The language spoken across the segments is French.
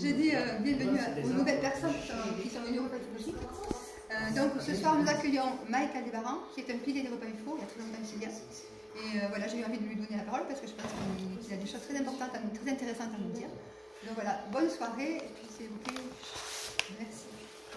Je dis bienvenue aux nouvelles personnes qui sont venues au repas ufologique. Donc ce soir nous accueillons Mike Aldebaran, qui est un pilier des repas UFO, il y a très longtemps qu'il y a. Et voilà, j'ai eu envie de lui donner la parole parce que je pense qu'il a des choses très importantes, très intéressantes à nous dire. Donc voilà, bonne soirée, et puis s'il vous plaît, merci.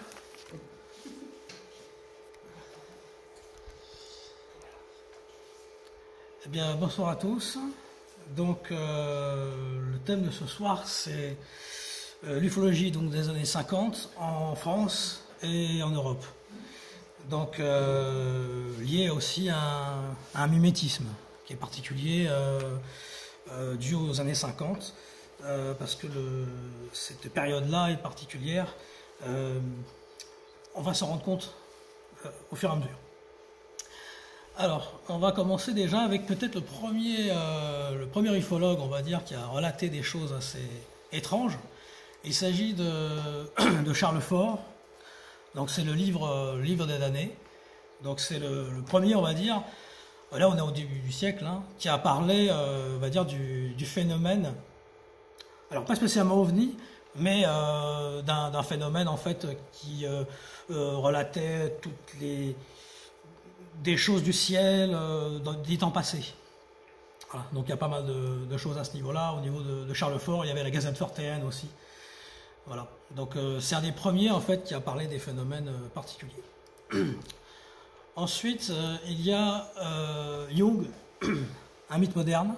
Eh bien, bonsoir à tous. Donc, le thème de ce soir, c'est l'ufologie des années 50 en France et en Europe. Donc, lié aussi à un mimétisme qui est particulier dû aux années 50, parce que cette période-là est particulière. On va s'en rendre compte au fur et à mesure. Alors, on va commencer déjà avec peut-être le premier ufologue, on va dire, qui a relaté des choses assez étranges. Il s'agit de Charles Fort. Donc c'est le livre des damnés. Donc c'est le premier, on va dire, là on est au début du siècle, hein, qui a parlé, on va dire, du phénomène, alors pas spécialement ovni, mais d'un phénomène en fait qui relatait toutes des choses du ciel des temps passés. Voilà. Donc il y a pas mal de choses à ce niveau-là. Au niveau de Charles Fort, il y avait la Gazette fortéenne aussi. Voilà. Donc c'est un des premiers en fait qui a parlé des phénomènes particuliers. Ensuite, il y a Jung, un mythe moderne,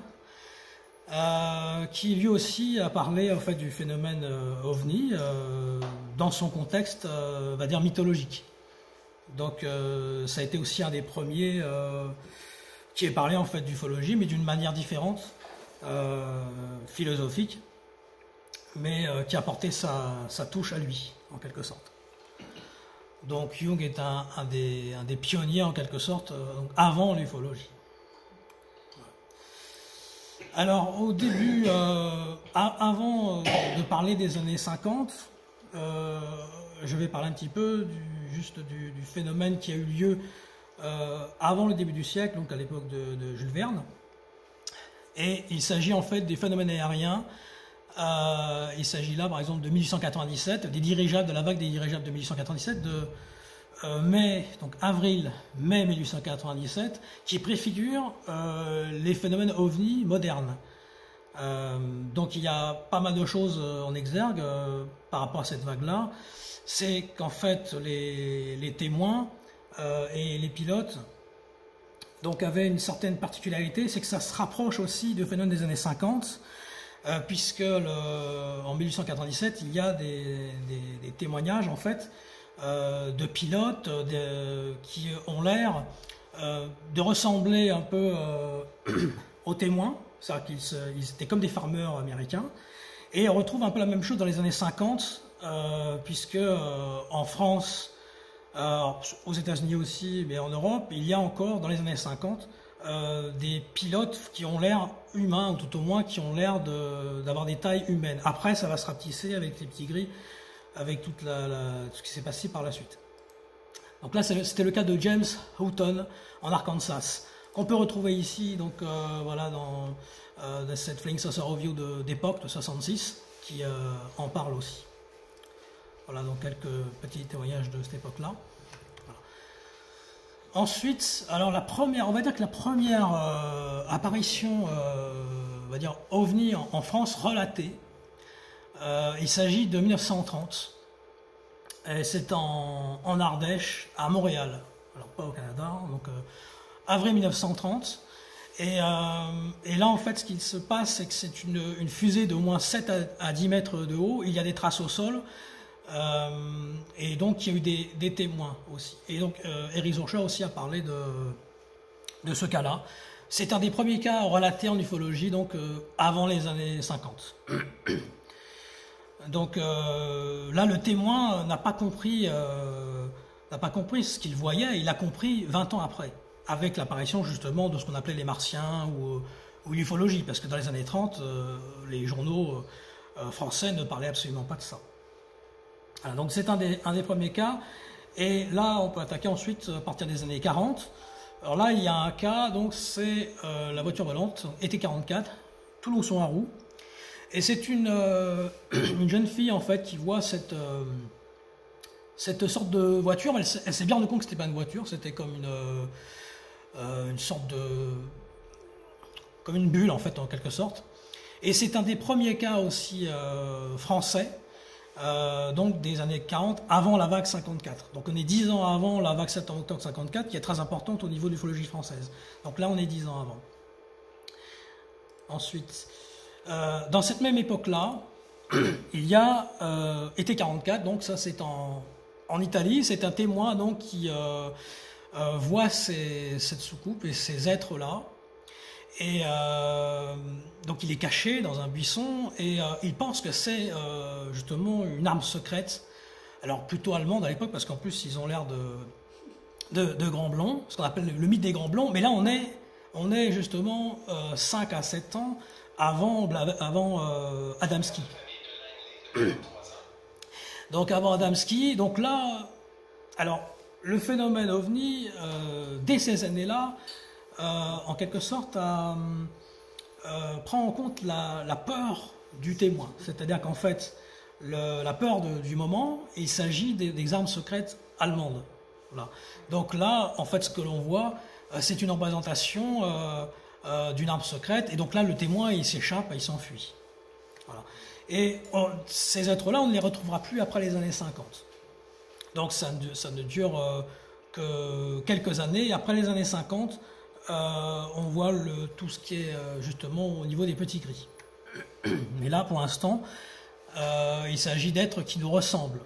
qui lui aussi a parlé en fait du phénomène ovni dans son contexte, on va dire mythologique. Donc ça a été aussi un des premiers qui ait parlé en fait d'ufologie, mais d'une manière différente, philosophique, mais qui a apporté sa touche à lui, en quelque sorte. Donc Jung est un des pionniers, en quelque sorte, avant l'ufologie. Alors au début, avant de parler des années 50, je vais parler un petit peu du phénomène qui a eu lieu avant le début du siècle, donc à l'époque de Jules Verne. Et il s'agit en fait des phénomènes aériens. Il s'agit là par exemple de 1897, des dirigeables, de la vague des dirigeables de 1897, avril-mai 1897, qui préfigure les phénomènes ovni modernes. Donc il y a pas mal de choses en exergue par rapport à cette vague-là. C'est qu'en fait les témoins et les pilotes donc avaient une certaine particularité, c'est que ça se rapproche aussi du phénomène des années 50, puisque en 1897 il y a des témoignages en fait de pilotes qui ont l'air de ressembler un peu aux témoins, c'est-à-dire qu'ils étaient comme des farmers américains, et on retrouve un peu la même chose dans les années 50, puisque en France, aux États-Unis aussi, mais en Europe, il y a encore dans les années 50 des pilotes qui ont l'air humains, ou tout au moins qui ont l'air d'avoir des tailles humaines. Après, ça va se rapetisser avec les petits gris, avec tout ce qui s'est passé par la suite. Donc là, c'était le cas de James Houghton en Arkansas, qu'on peut retrouver ici, donc voilà, dans cette Flying Saucer Review d'époque, de 66, qui en parle aussi. Voilà, donc quelques petits témoignages de cette époque-là. Voilà. Ensuite, alors on va dire que la première apparition, on va dire ovni en France relatée, il s'agit de 1930. C'est en Ardèche, à Montréal. Alors pas au Canada, donc avril 1930. Et là, en fait, ce qui se passe, c'est que c'est une fusée de moins 7 à 10 mètres de haut. Il y a des traces au sol. Et donc il y a eu des témoins aussi. Et donc Eric Zorcha aussi a parlé de ce cas-là. C'est un des premiers cas relatés en ufologie, donc avant les années 50. Donc là, le témoin n'a pas compris ce qu'il voyait. Il a compris 20 ans après, avec l'apparition justement de ce qu'on appelait les martiens ou l'ufologie, parce que dans les années 30, les journaux français ne parlaient absolument pas de ça. Voilà, donc c'est un des premiers cas, et là on peut attaquer ensuite à partir des années 40. Alors là il y a un cas, donc c'est la voiture volante, été 44, Toulouse-Rouen. Et c'est une jeune fille en fait qui voit cette sorte de voiture. Elle s'est bien rendue compte que c'était pas une voiture, c'était comme une sorte comme une bulle en fait en quelque sorte. Et c'est un des premiers cas aussi français, donc des années 40, avant la vague 54. Donc on est 10 ans avant la vague 7 octobre 54, qui est très importante au niveau de l'ufologie française. Donc là on est 10 ans avant. Ensuite, dans cette même époque-là, il y a été 44, donc ça c'est en Italie, c'est un témoin donc qui voit cette soucoupe et ces êtres-là. Et donc il est caché dans un buisson et il pense que c'est justement une arme secrète, alors plutôt allemande à l'époque parce qu'en plus ils ont l'air de grands blonds, ce qu'on appelle le mythe des grands blonds, mais là on est justement 5 à 7 ans avant Adamski. Donc avant Adamski, donc là, alors le phénomène OVNI, dès ces années-là, en quelque sorte, prend en compte la peur du témoin. C'est-à-dire qu'en fait, la peur du moment, il s'agit des armes secrètes allemandes. Voilà. Donc là, en fait, ce que l'on voit, c'est une représentation d'une arme secrète. Et donc là, le témoin, il s'échappe, il s'enfuit. Voilà. Et ces êtres-là, on ne les retrouvera plus après les années 50. Donc ça ne dure que quelques années. Et après les années 50, on voit tout ce qui est justement au niveau des petits gris. Mais là, pour l'instant, il s'agit d'êtres qui nous ressemblent.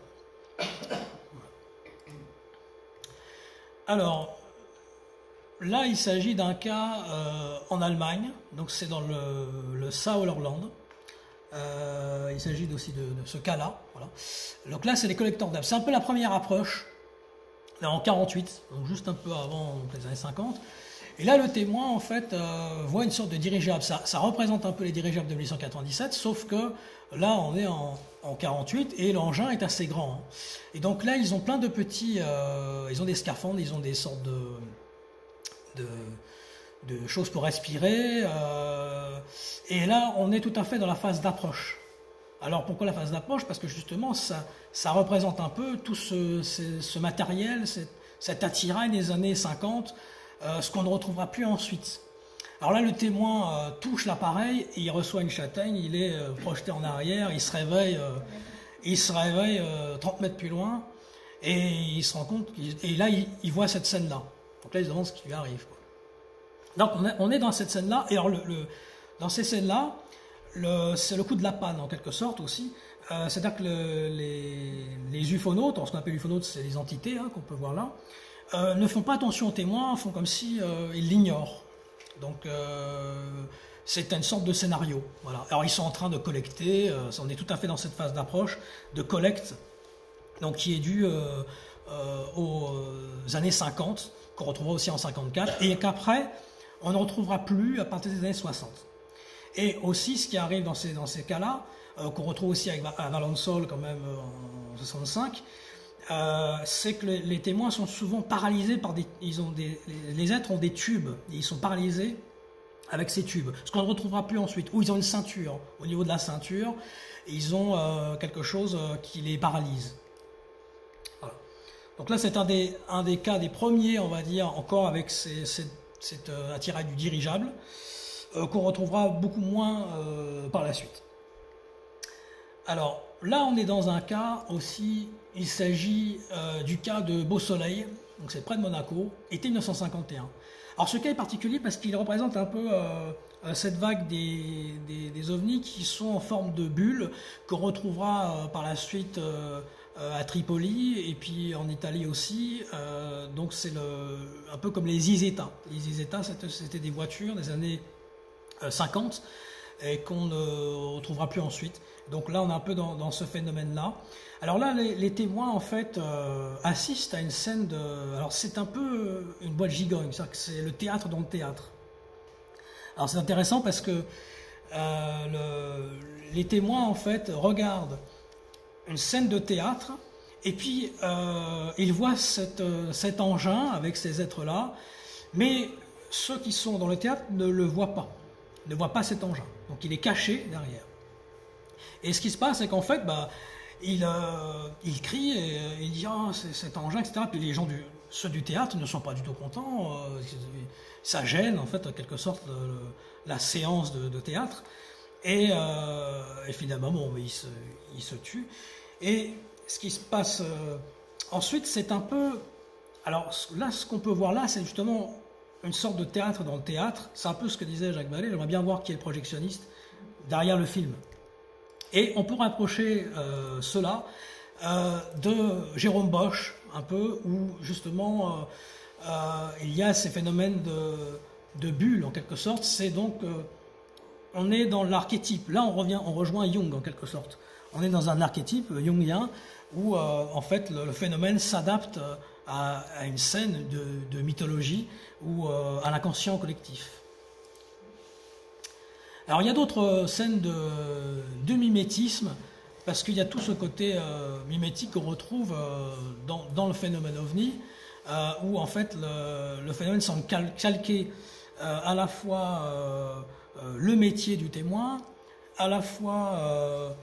Alors, là, il s'agit d'un cas en Allemagne, donc c'est dans le Sauerland. Il s'agit aussi de ce cas-là. Voilà. Donc là, c'est les collecteurs d'âmes. C'est un peu la première approche, là, en 48, donc juste un peu avant les années 50. Et là, le témoin, en fait, voit une sorte de dirigeable. Ça représente un peu les dirigeables de 1897, sauf que là, on est en 48 et l'engin est assez grand. Hein. Et donc là, ils ont plein de petits... ils ont des scaphandres, ils ont des sortes de choses pour respirer. Et là, on est tout à fait dans la phase d'approche. Alors, pourquoi la phase d'approche? Parce que justement, ça représente un peu tout ce matériel, cet attirail des années 50, ce qu'on ne retrouvera plus ensuite. Alors là, le témoin touche l'appareil et il reçoit une châtaigne, il est projeté en arrière, il se réveille 30 mètres plus loin et il se rend compte, et là, il voit cette scène-là. Donc là, il se demande ce qui lui arrive, quoi. Donc on est dans cette scène-là, et alors dans ces scènes-là, c'est le coup de la panne en quelque sorte aussi. C'est-à-dire que les ufonautes, ce qu'on appelle ufonautes, c'est les entités qu'on peut voir là, ne font pas attention aux témoins, font comme si ils l'ignorent. Donc c'est une sorte de scénario. Voilà. Alors ils sont en train de collecter, on est tout à fait dans cette phase d'approche, de collecte, donc qui est due aux années 50, qu'on retrouvera aussi en 54, et qu'après, on ne retrouvera plus à partir des années 60. Et aussi, ce qui arrive dans ces cas-là, qu'on retrouve aussi à Valensole quand même en 65, c'est que les témoins sont souvent paralysés par les êtres ont des tubes, et ils sont paralysés avec ces tubes, ce qu'on ne retrouvera plus ensuite. Ou ils ont une ceinture, au niveau de la ceinture, ils ont quelque chose qui les paralyse. Voilà. Donc là, c'est un des cas, des premiers, on va dire, encore avec cet attirail du dirigeable, qu'on retrouvera beaucoup moins par la suite. Alors là, on est dans un cas aussi, il s'agit du cas de Beau Soleil, donc c'est près de Monaco, été 1951. Alors ce cas est particulier parce qu'il représente un peu cette vague des ovnis qui sont en forme de bulles, qu'on retrouvera par la suite à Tripoli et puis en Italie aussi. Donc c'est un peu comme les Isetta. Les Isetta, c'était des voitures des années 50 et qu'on ne retrouvera plus ensuite. Donc là, on est un peu dans ce phénomène-là. Alors là, les témoins, en fait, assistent à une scène de... Alors c'est un peu une boîte gigogne, c'est-à-dire que c'est le théâtre dans le théâtre. Alors c'est intéressant parce que les témoins, en fait, regardent une scène de théâtre et puis ils voient cet engin avec ces êtres-là, mais ceux qui sont dans le théâtre ne le voient pas, ne voient pas cet engin. Donc il est caché derrière. Et ce qui se passe, c'est qu'en fait, il crie et il dit ah, cet engin, etc. Puis les gens ceux du théâtre ne sont pas du tout contents. Ça gêne en fait en quelque sorte la séance de théâtre. Et finalement, bon, il se tue. Et ce qui se passe ensuite, c'est un peu... Alors là, ce qu'on peut voir là, c'est justement une sorte de théâtre dans le théâtre. C'est un peu ce que disait Jacques Vallée. J'aimerais bien voir qui est le projectionniste derrière le film. Et on peut rapprocher cela de Jérôme Bosch, un peu, où justement il y a ces phénomènes de bulles, en quelque sorte. C'est donc... on est dans l'archétype. Là, on rejoint Jung, en quelque sorte. On est dans un archétype jungien où, en fait, le phénomène s'adapte à une scène de mythologie ou à l'inconscient collectif. Alors, il y a d'autres scènes de mimétisme, parce qu'il y a tout ce côté mimétique qu'on retrouve dans le phénomène OVNI, où, en fait, le phénomène semble calquer à la fois... le métier du témoin, à la fois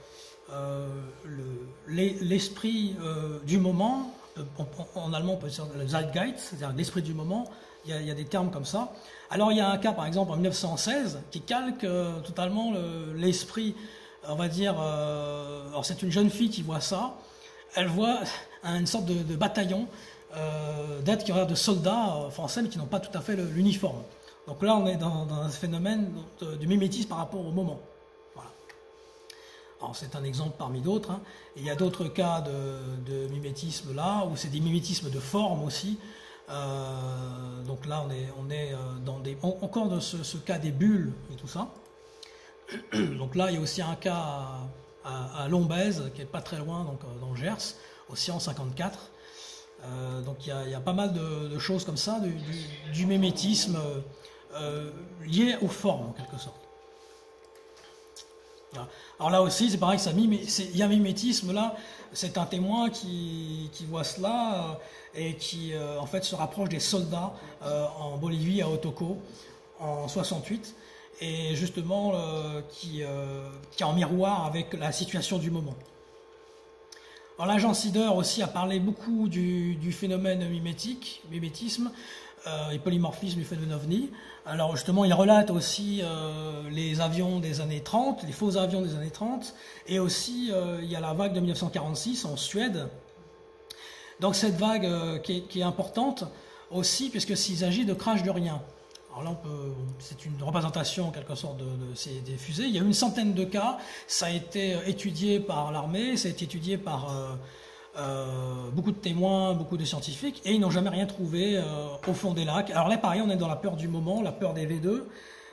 l'esprit du moment, en allemand on peut dire le Zeitgeist, c'est-à-dire l'esprit du moment, il y a des termes comme ça. Alors il y a un cas par exemple en 1916 qui calque totalement l'esprit, on va dire, alors c'est une jeune fille qui voit ça, elle voit une sorte de bataillon d'êtres qui ont l'air de soldats français mais qui n'ont pas tout à fait l'uniforme. Donc là, on est dans un phénomène du mimétisme par rapport au moment. Voilà. Alors c'est un exemple parmi d'autres. Hein. Il y a d'autres cas de mimétisme là, où c'est des mimétismes de forme aussi. Donc là, on est dans encore dans ce cas des bulles et tout ça. Donc là, il y a aussi un cas à Lombez, qui n'est pas très loin, donc dans Gers, aussi en 54. Donc il y a pas mal de choses comme ça, du mimétisme lié aux formes en quelque sorte. Voilà. Alors là aussi c'est pareil, il y a un mimétisme là, c'est un témoin qui voit cela et qui en fait se rapproche des soldats en Bolivie à Otoko en 68 et justement qui est en miroir avec la situation du moment. Alors là, Jean Sider aussi a parlé beaucoup du phénomène mimétisme et polymorphisme du phénomène OVNI. Alors justement, il relate aussi les avions des années 30, les faux avions des années 30, et aussi il y a la vague de 1946 en Suède. Donc cette vague qui est importante aussi, puisque s'il s'agit de crash de rien. Alors là, c'est une représentation en quelque sorte des fusées. Il y a une centaine de cas. Ça a été étudié par l'armée, ça a été étudié par beaucoup de témoins, beaucoup de scientifiques, et ils n'ont jamais rien trouvé au fond des lacs. Alors là, pareil, on est dans la peur du moment, la peur des V2,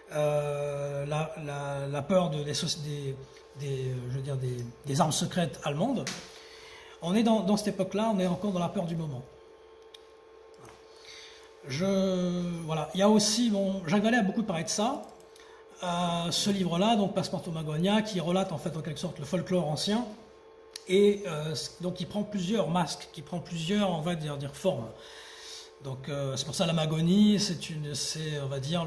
la peur des armes secrètes allemandes. On est dans cette époque-là, on est encore dans la peur du moment. Voilà. Il y a aussi, Jacques Vallée a beaucoup parlé de ça. Ce livre-là, donc Passepartout Magonia, qui relate en fait en quelque sorte le folklore ancien, et donc il prend plusieurs masques, qui prend plusieurs, on va dire formes. Donc c'est pour ça la Magonie, c'est on va dire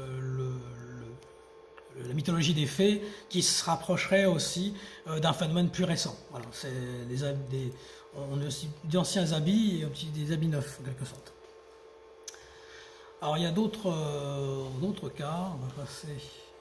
la mythologie des fées, qui se rapprocherait aussi d'un phénomène plus récent. Voilà, c'est on a aussi d'anciens habits et aussi des habits neufs en quelque sorte. Alors il y a d'autres cas, on va passer.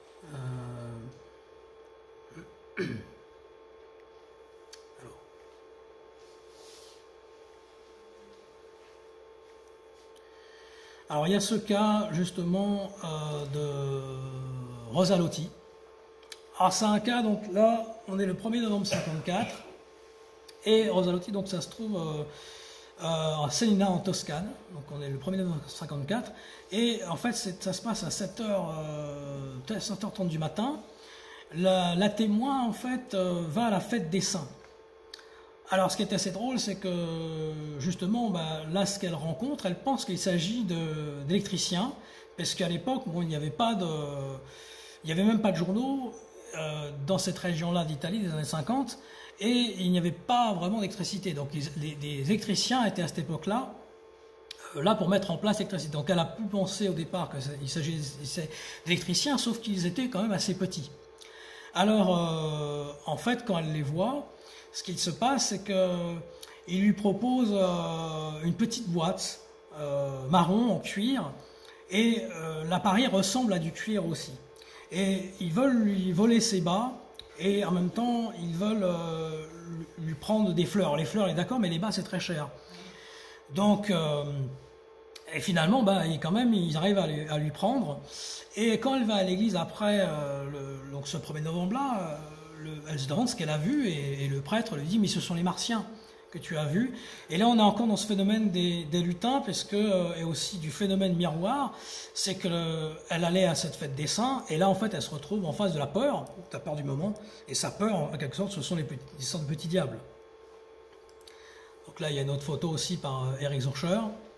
Alors il y a ce cas justement de Rosa Lotti. Alors c'est un cas, donc là on est le 1er novembre 54 et Rosa Lotti, donc ça se trouve à Selina en Toscane, donc on est le 1er novembre 54 et en fait ça se passe à 7h30 du matin. La témoin en fait va à la fête des saints. Alors ce qui est assez drôle, c'est que justement là ce qu'elle rencontre, elle pense qu'il s'agit d'électriciens, parce qu'à l'époque il n'y avait même pas de journaux dans cette région-là d'Italie des années 50, et il n'y avait pas vraiment d'électricité. Donc les électriciens étaient à cette époque-là là pour mettre en place l'électricité. Donc elle a pu penser au départ qu'il s'agissait d'électriciens, sauf qu'ils étaient quand même assez petits. Alors, en fait, quand elle les voit, ce qu'il se passe, c'est qu'il lui propose une petite boîte marron en cuir, et l'appareil ressemble à du cuir aussi. Et ils veulent lui voler ses bas, et en même temps, ils veulent lui prendre des fleurs. Les fleurs, il est d'accord, mais les bas, c'est très cher. Donc, et finalement, ils arrivent à lui prendre. Et quand elle va à l'église après, donc ce 1er novembre-là, elle se demande ce qu'elle a vu, et le prêtre lui dit, mais ce sont les martiens que tu as vus. Et là, on est encore dans ce phénomène des lutins, et aussi du phénomène miroir, c'est qu'elle allait à cette fête des saints, et là, en fait, elle se retrouve en face de la peur du moment, et sa peur, en quelque sorte, ce sont des sortes de petits diables. Donc là, il y a une autre photo aussi par Eric Zurcher.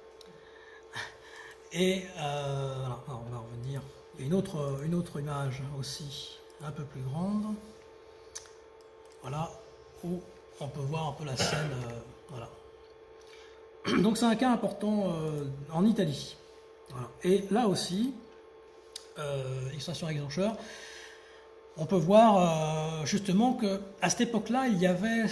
Et voilà, on va revenir. Il y a une autre image aussi, un peu plus grande. Voilà, où on peut voir un peu la scène. Voilà. Donc c'est un cas important en Italie. Voilà. Et là aussi, illustration Eric Zurcher, on peut voir justement qu'à cette époque-là, il y avait...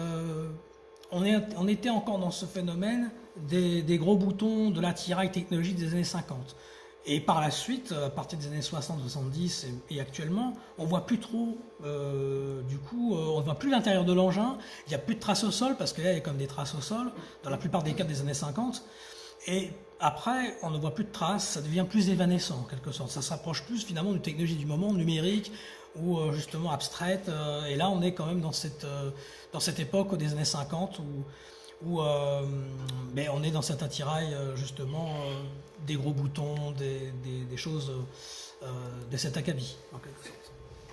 on était encore dans ce phénomène des gros boutons de l'attirail technologique des années 50. Et par la suite, à partir des années 60, 70 et actuellement, on ne voit plus trop, on ne voit plus l'intérieur de l'engin, il n'y a plus de traces au sol, parce que là, il y a comme des traces au sol, dans la plupart des cas des années 50. Et après, on ne voit plus de traces, ça devient plus évanescent en quelque sorte. Ça s'approche plus finalement d'une technologie du moment, numérique, ou justement abstraite. Et là, on est quand même dans cette époque des années 50 où on est dans cet attirail justement des gros boutons, des choses de cet acabit en quelque sorte.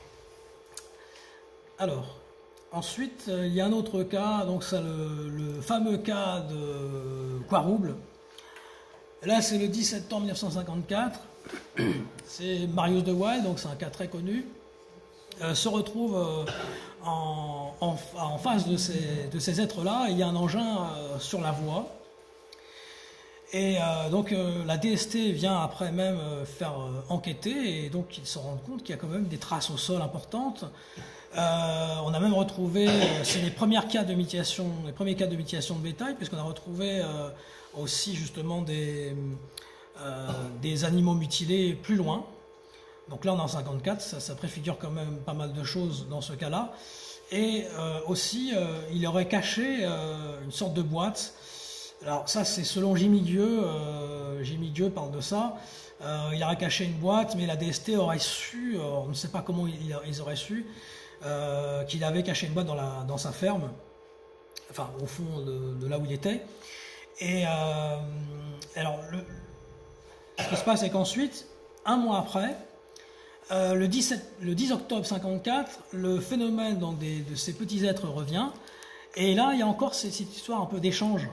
Alors, ensuite, il y a un autre cas, donc c'est le fameux cas de Quarouble. Là, c'est le 10 septembre 1954. C'est Marius de Waal, donc c'est un cas très connu. Se retrouve en face de ces êtres-là. Il y a un engin sur la voie. Et donc la DST vient après même faire enquêter, et donc ils se rendent compte qu'il y a quand même des traces au sol importantes. On a même retrouvé, c'est les premiers cas de mutilation de bétail, puisqu'on a retrouvé aussi justement des animaux mutilés plus loin. Donc là on est en 54, ça préfigure quand même pas mal de choses dans ce cas-là. Et aussi il aurait caché une sorte de boîte. Alors ça c'est selon Jimmy Dieu, Jimmy Dieu parle de ça. Il aurait caché une boîte, mais la DST aurait su, on ne sait pas comment ils auraient su, qu'il avait caché une boîte dans sa ferme, enfin au fond de là où il était. Et alors ce qui se passe, c'est qu'ensuite, un mois après, le 10 octobre 54, le phénomène donc, de ces petits êtres revient, et là il y a encore cette histoire un peu d'échange.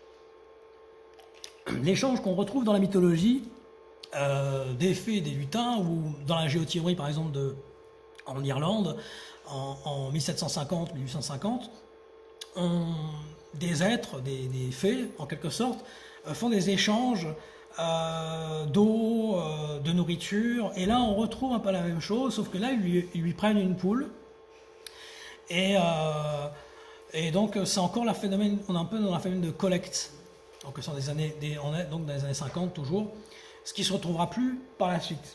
L'échange qu'on retrouve dans la mythologie des fées et des lutins, ou dans la géothéorie par exemple en Irlande en 1750-1850, des êtres, des fées en quelque sorte, font des échanges d'eau, de nourriture, et là on retrouve un peu la même chose, sauf que là ils lui prennent une poule, et donc c'est encore le phénomène, on est un peu dans un phénomène de collecte. Donc on est donc dans les années 50 toujours, ce qui ne se retrouvera plus par la suite.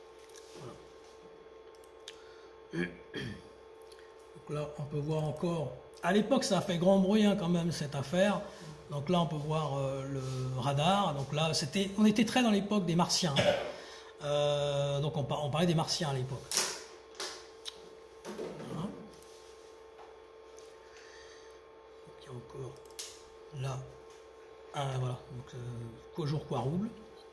Voilà. Donc là on peut voir encore, à l'époque ça a fait grand bruit quand même cette affaire, donc là on peut voir le radar, donc là on était très dans l'époque des martiens, donc on parlait des martiens à l'époque. Voilà. Donc il y a encore là. Voilà, donc jour Quarouble.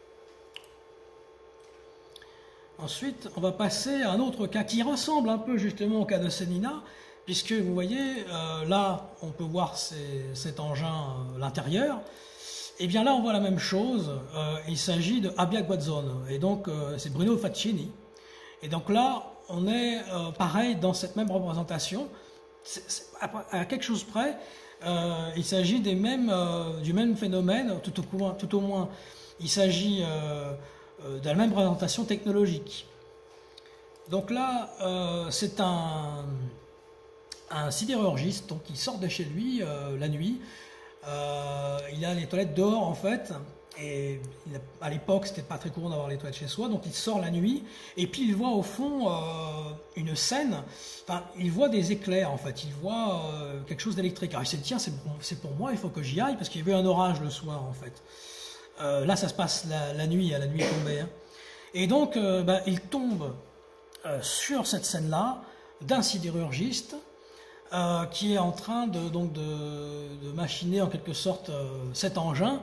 Ensuite, on va passer à un autre cas qui ressemble un peu justement au cas de Senina, puisque vous voyez, là, on peut voir cet engin, l'intérieur. Et bien là, on voit la même chose. Il s'agit de Abbia Guazzone, et donc c'est Bruno Faccini. Et donc là, on est pareil dans cette même représentation, à quelque chose près. Il s'agit du même phénomène, tout au moins il s'agit de la même présentation technologique. Donc là, c'est un sidérurgiste donc, qui sort de chez lui la nuit. Il a les toilettes dehors en fait. Et à l'époque, c'était pas très courant d'avoir les toilettes chez soi, donc il sort la nuit, et puis il voit au fond une scène, enfin, il voit des éclairs en fait, il voit quelque chose d'électrique. Alors il s'est dit, tiens, c'est pour moi, il faut que j'y aille, parce qu'il y avait un orage le soir en fait. Là, ça se passe la nuit, à la nuit tombée. Hein. Et donc, il tombe sur cette scène-là d'un sidérurgiste qui est en train de machiner en quelque sorte cet engin.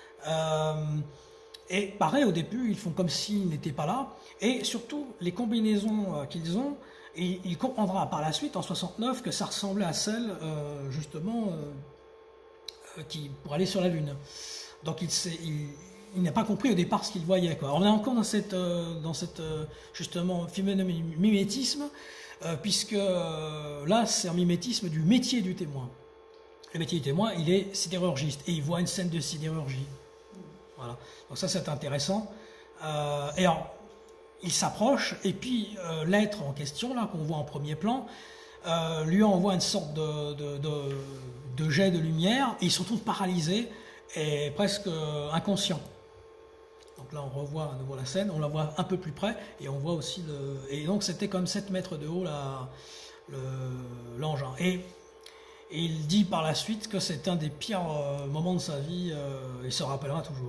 Et pareil, au début, ils font comme s'ils n'étaient pas là. Et surtout, les combinaisons qu'ils ont, et il comprendra par la suite, en 69, que ça ressemblait à celle, justement, pour aller sur la Lune. Donc il n'a pas compris au départ ce qu'il voyait. Quoi. On est encore dans cette justement, phénomène mimétisme, puisque là, c'est un mimétisme du métier du témoin. Le métier du témoin, il est sidérurgiste, et il voit une scène de sidérurgie. Voilà. Donc ça c'est intéressant. Et alors, il s'approche et puis l'être en question là qu'on voit en premier plan lui envoie une sorte de jet de lumière et il se retrouve paralysé et presque inconscient. Donc là on revoit à nouveau la scène, on la voit un peu plus près et on voit aussi et donc c'était comme 7 mètres de haut l'engin. Et il dit par la suite que c'est un des pires moments de sa vie, il se rappellera toujours.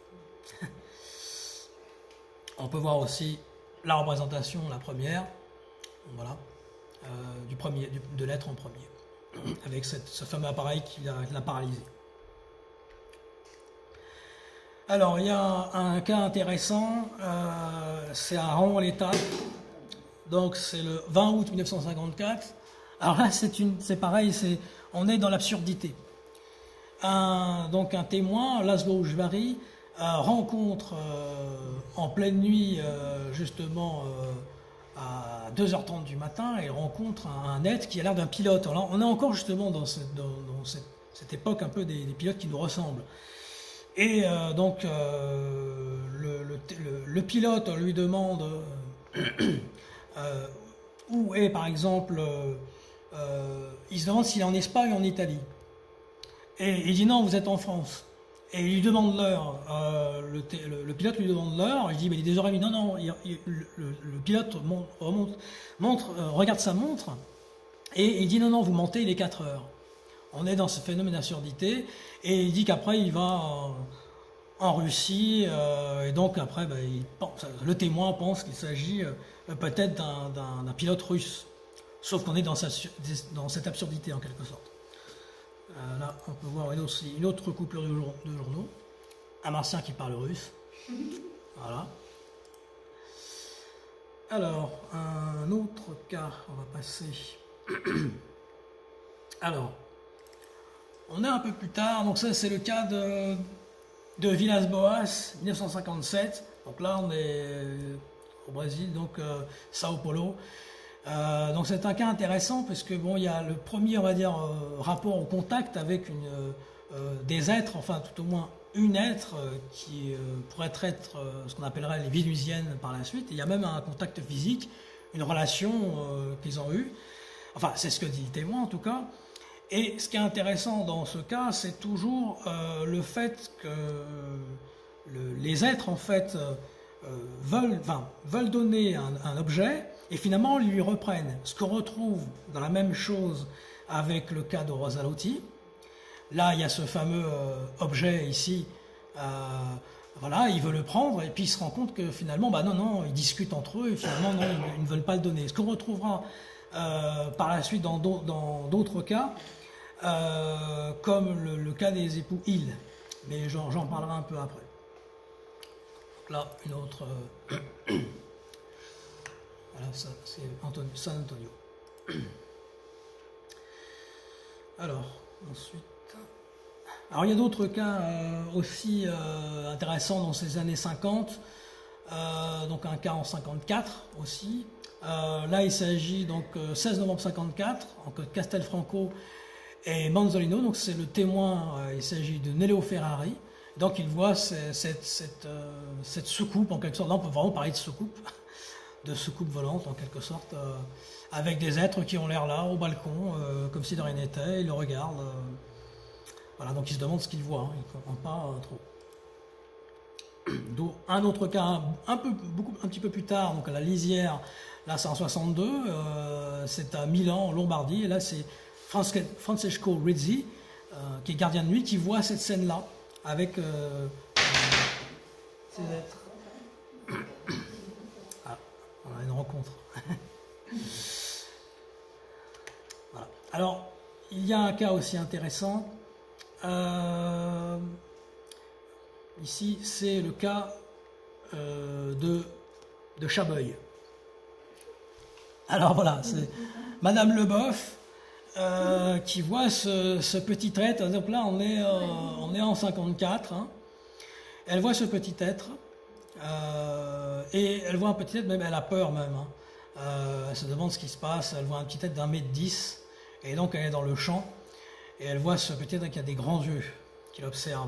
On peut voir aussi la représentation, la première, voilà, de l'être en premier, avec ce fameux appareil qui l'a paralysé. Alors, il y a un cas intéressant, c'est à Rouen-l'Étape, donc c'est le 20 août 1954. Alors là, c'est pareil, on est dans l'absurdité. Donc un témoin, Laszlo Jvari, rencontre en pleine nuit, justement à 2h30 du matin, et rencontre un être qui a l'air d'un pilote. Alors là, on est encore justement dans cette époque un peu des pilotes qui nous ressemblent. Et donc le pilote lui demande où est par exemple... il se demande s'il est en Espagne ou en Italie. Et il dit non, vous êtes en France. Et il lui demande l'heure. Le pilote lui demande l'heure. Il dit mais il est 2h30. Non, le pilote regarde sa montre. Et il dit non, vous mentez, il est 4h. On est dans ce phénomène d'absurdité. Et il dit qu'après il va en Russie. Et donc après, le témoin pense qu'il s'agit peut-être d'un pilote russe. Sauf qu'on est dans cette absurdité en quelque sorte. Là, on peut voir une autre coupure de journaux. Un martien qui parle russe. Voilà. Alors, un autre cas, on va passer. Alors, on est un peu plus tard. Donc ça, c'est le cas de Villas-Boas, 1957. Donc là, on est au Brésil, donc Sao Paulo. Donc c'est un cas intéressant parce que bon, il y a le premier, on va dire, rapport au contact avec des êtres, enfin tout au moins une être qui pourrait être ce qu'on appellerait les vénusiennes par la suite. Et il y a même un contact physique, une relation qu'ils ont eue. Enfin, c'est ce que dit le témoin en tout cas. Et ce qui est intéressant dans ce cas, c'est toujours le fait que les êtres en fait veulent donner un objet. Et finalement, ils lui reprennent. Ce qu'on retrouve dans la même chose avec le cas de Rosa Lotti. Là, il y a ce fameux objet ici. Voilà, il veut le prendre et puis il se rend compte que finalement, non, ils discutent entre eux et finalement, non, ils ne veulent pas le donner. Ce qu'on retrouvera par la suite dans d'autres cas, comme le cas des époux Hill. Mais j'en parlerai un peu après. Donc là, une autre... Voilà, ça c'est San Antonio. Alors, ensuite... Alors, il y a d'autres cas aussi intéressants dans ces années 50. Donc, un cas en 54 aussi. Là, il s'agit donc 16 novembre 54, entre Castelfranco et Manzolino. Donc, c'est le témoin, il s'agit de Nello Ferrari. Donc, il voit cette soucoupe, en quelque sorte. Là, on peut vraiment parler de soucoupe. de soucoupe volante en quelque sorte, avec des êtres qui ont l'air là au balcon, comme si de rien n'était, ils le regardent. Voilà, donc ils se demandent ce qu'ils voient, hein, ils ne comprennent pas trop. Donc, un autre cas un petit peu plus tard, donc à la Lisière, là c'est en 62, c'est à Milan, en Lombardie, et là c'est Francesco Rizzi, qui est gardien de nuit, qui voit cette scène-là avec ces êtres. Ah, on a une rencontre. Voilà. Alors, il y a un cas aussi intéressant. Ici, c'est le cas de Chabeuil. Alors voilà, c'est Madame Leboeuf qui voit ce petit être. Donc là, on est en 54. Hein. Elle voit ce petit être et elle voit un petit être, même elle a peur même. Hein. Elle se demande ce qui se passe. Elle voit un petit être d'1,10 m et donc elle est dans le champ et elle voit ce petit être qui a des grands yeux qui l'observe.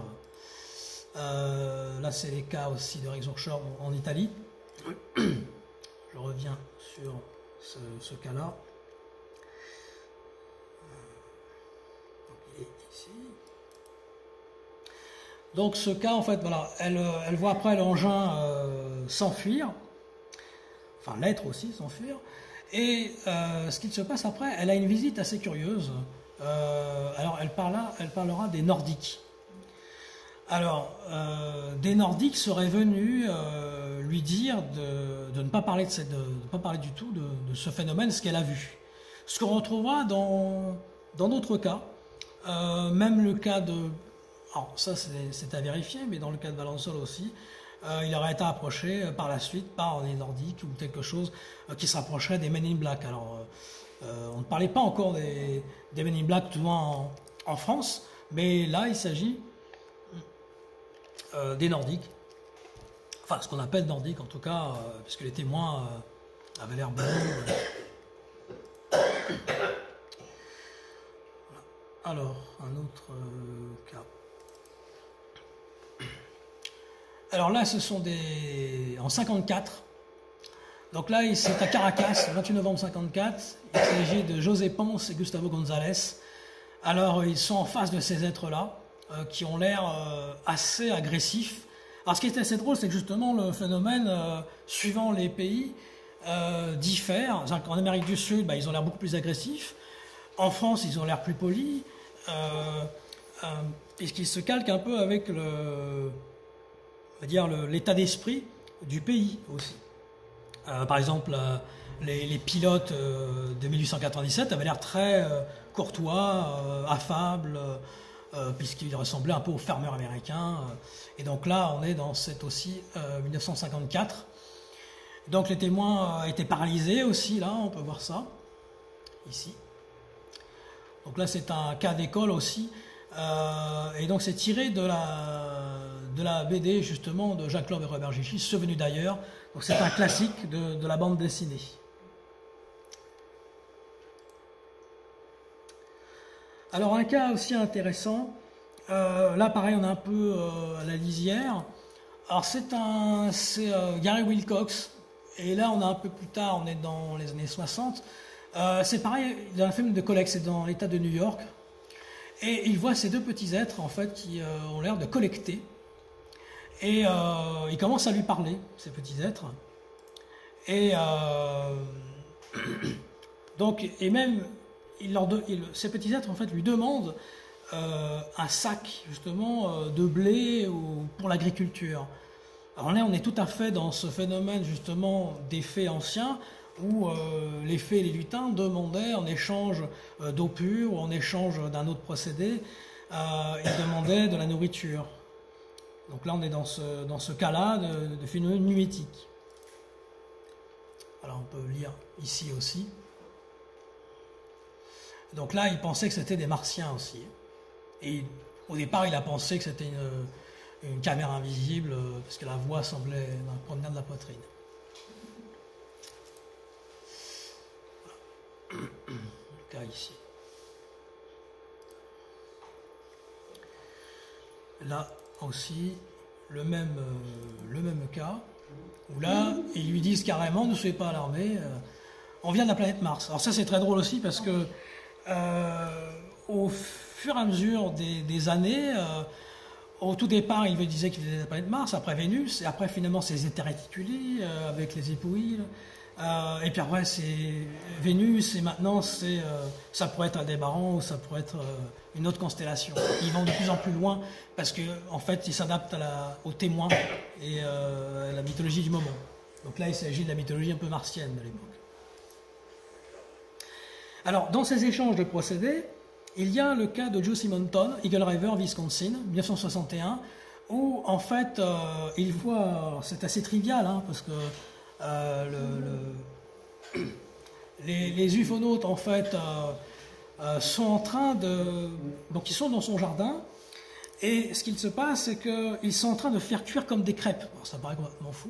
Là, c'est les cas aussi de Rex Urcher en Italie. Je reviens sur ce cas-là. Il est ici. Donc, ce cas, en fait, voilà, elle voit après l'engin s'enfuir, enfin l'être aussi s'enfuir. Et ce qu'il se passe après, elle a une visite assez curieuse. Alors, elle parlera des Nordiques. Alors, des Nordiques seraient venus lui dire de ne pas parler pas parler du tout de ce phénomène, ce qu'elle a vu. Ce qu'on retrouvera dans d'autres cas, même le cas de... Alors ça c'est à vérifier, mais dans le cas de Valensole aussi, il aurait été approché par la suite par les Nordiques ou quelque chose qui se rapprocherait des Men in Black. Alors, on ne parlait pas encore des Men in Black, tout en France, mais là il s'agit des Nordiques, enfin ce qu'on appelle Nordiques en tout cas, puisque les témoins avaient l'air bons. Voilà. Alors, un autre cas. Alors là, ce sont en 54. Donc là, c'est à Caracas, le 28 novembre 54. Il s'agit de José Ponce et Gustavo González. Alors, ils sont en face de ces êtres-là, qui ont l'air assez agressifs. Alors ce qui est assez drôle, c'est que justement le phénomène, suivant les pays, diffère. En Amérique du Sud, ils ont l'air beaucoup plus agressifs. En France, ils ont l'air plus polis. Puisqu'ils se calquent un peu avec l'état d'esprit du pays aussi. Par exemple, les pilotes de 1897 avaient l'air très courtois, affables, puisqu'ils ressemblaient un peu aux fermeurs américains. Et donc là, on est dans aussi 1954. Donc les témoins étaient paralysés aussi, là, on peut voir ça, ici. Donc là, c'est un cas d'école aussi. Et donc c'est tiré de la BD, justement, de Jacques Loeb et Robert Gichy, Venu d'ailleurs. Donc c'est un classique de la bande dessinée. Alors un cas aussi intéressant, là pareil on est un peu à la Lisière. Alors c'est Gary Wilcox, et là on est un peu plus tard, on est dans les années 60. C'est pareil, dans un film de collègue, c'est dans l'état de New York. Et il voit ces deux petits êtres en fait qui ont l'air de collecter. Et il commence à lui parler, ces petits êtres. Et donc, et même ces petits êtres en fait lui demandent un sac justement de blé pour l'agriculture. Alors là, on est tout à fait dans ce phénomène justement des fées anciens où les fées et les lutins demandaient en échange d'eau pure ou en échange d'un autre procédé, ils demandaient de la nourriture. Donc là, on est dans ce cas-là de phénomène numétique. Alors on peut lire ici aussi. Donc là, il pensait que c'était des martiens aussi. Et au départ, il a pensé que c'était une caméra invisible, parce que la voix semblait provenir de la poitrine. Voilà. Le cas ici. Là aussi, le même cas. Où là, ils lui disent carrément, ne soyez pas alarmés, on vient de la planète Mars. Alors ça, c'est très drôle aussi parce que au fur et à mesure des années, au tout départ, il me disait qu'il venait de la planète Mars, après Vénus, et après finalement c'est étaient réticulés avec les épouilles. Et puis après c'est Vénus, et maintenant ça pourrait être Aldébaran ou ça pourrait être une autre constellation. Ils vont de plus en plus loin parce que en fait ils s'adaptent aux témoins et à la mythologie du moment. Donc là il s'agit de la mythologie un peu martienne de l'époque. Alors dans ces échanges de procédés, il y a le cas de Joe Simonton, Eagle River, Wisconsin, 1961, où en fait il voit, c'est assez trivial hein, parce que les ufonautes en fait sont en train donc ils sont dans son jardin et ce qu'il se passe c'est qu'ils sont en train de faire cuire comme des crêpes. Alors, ça paraît complètement fou.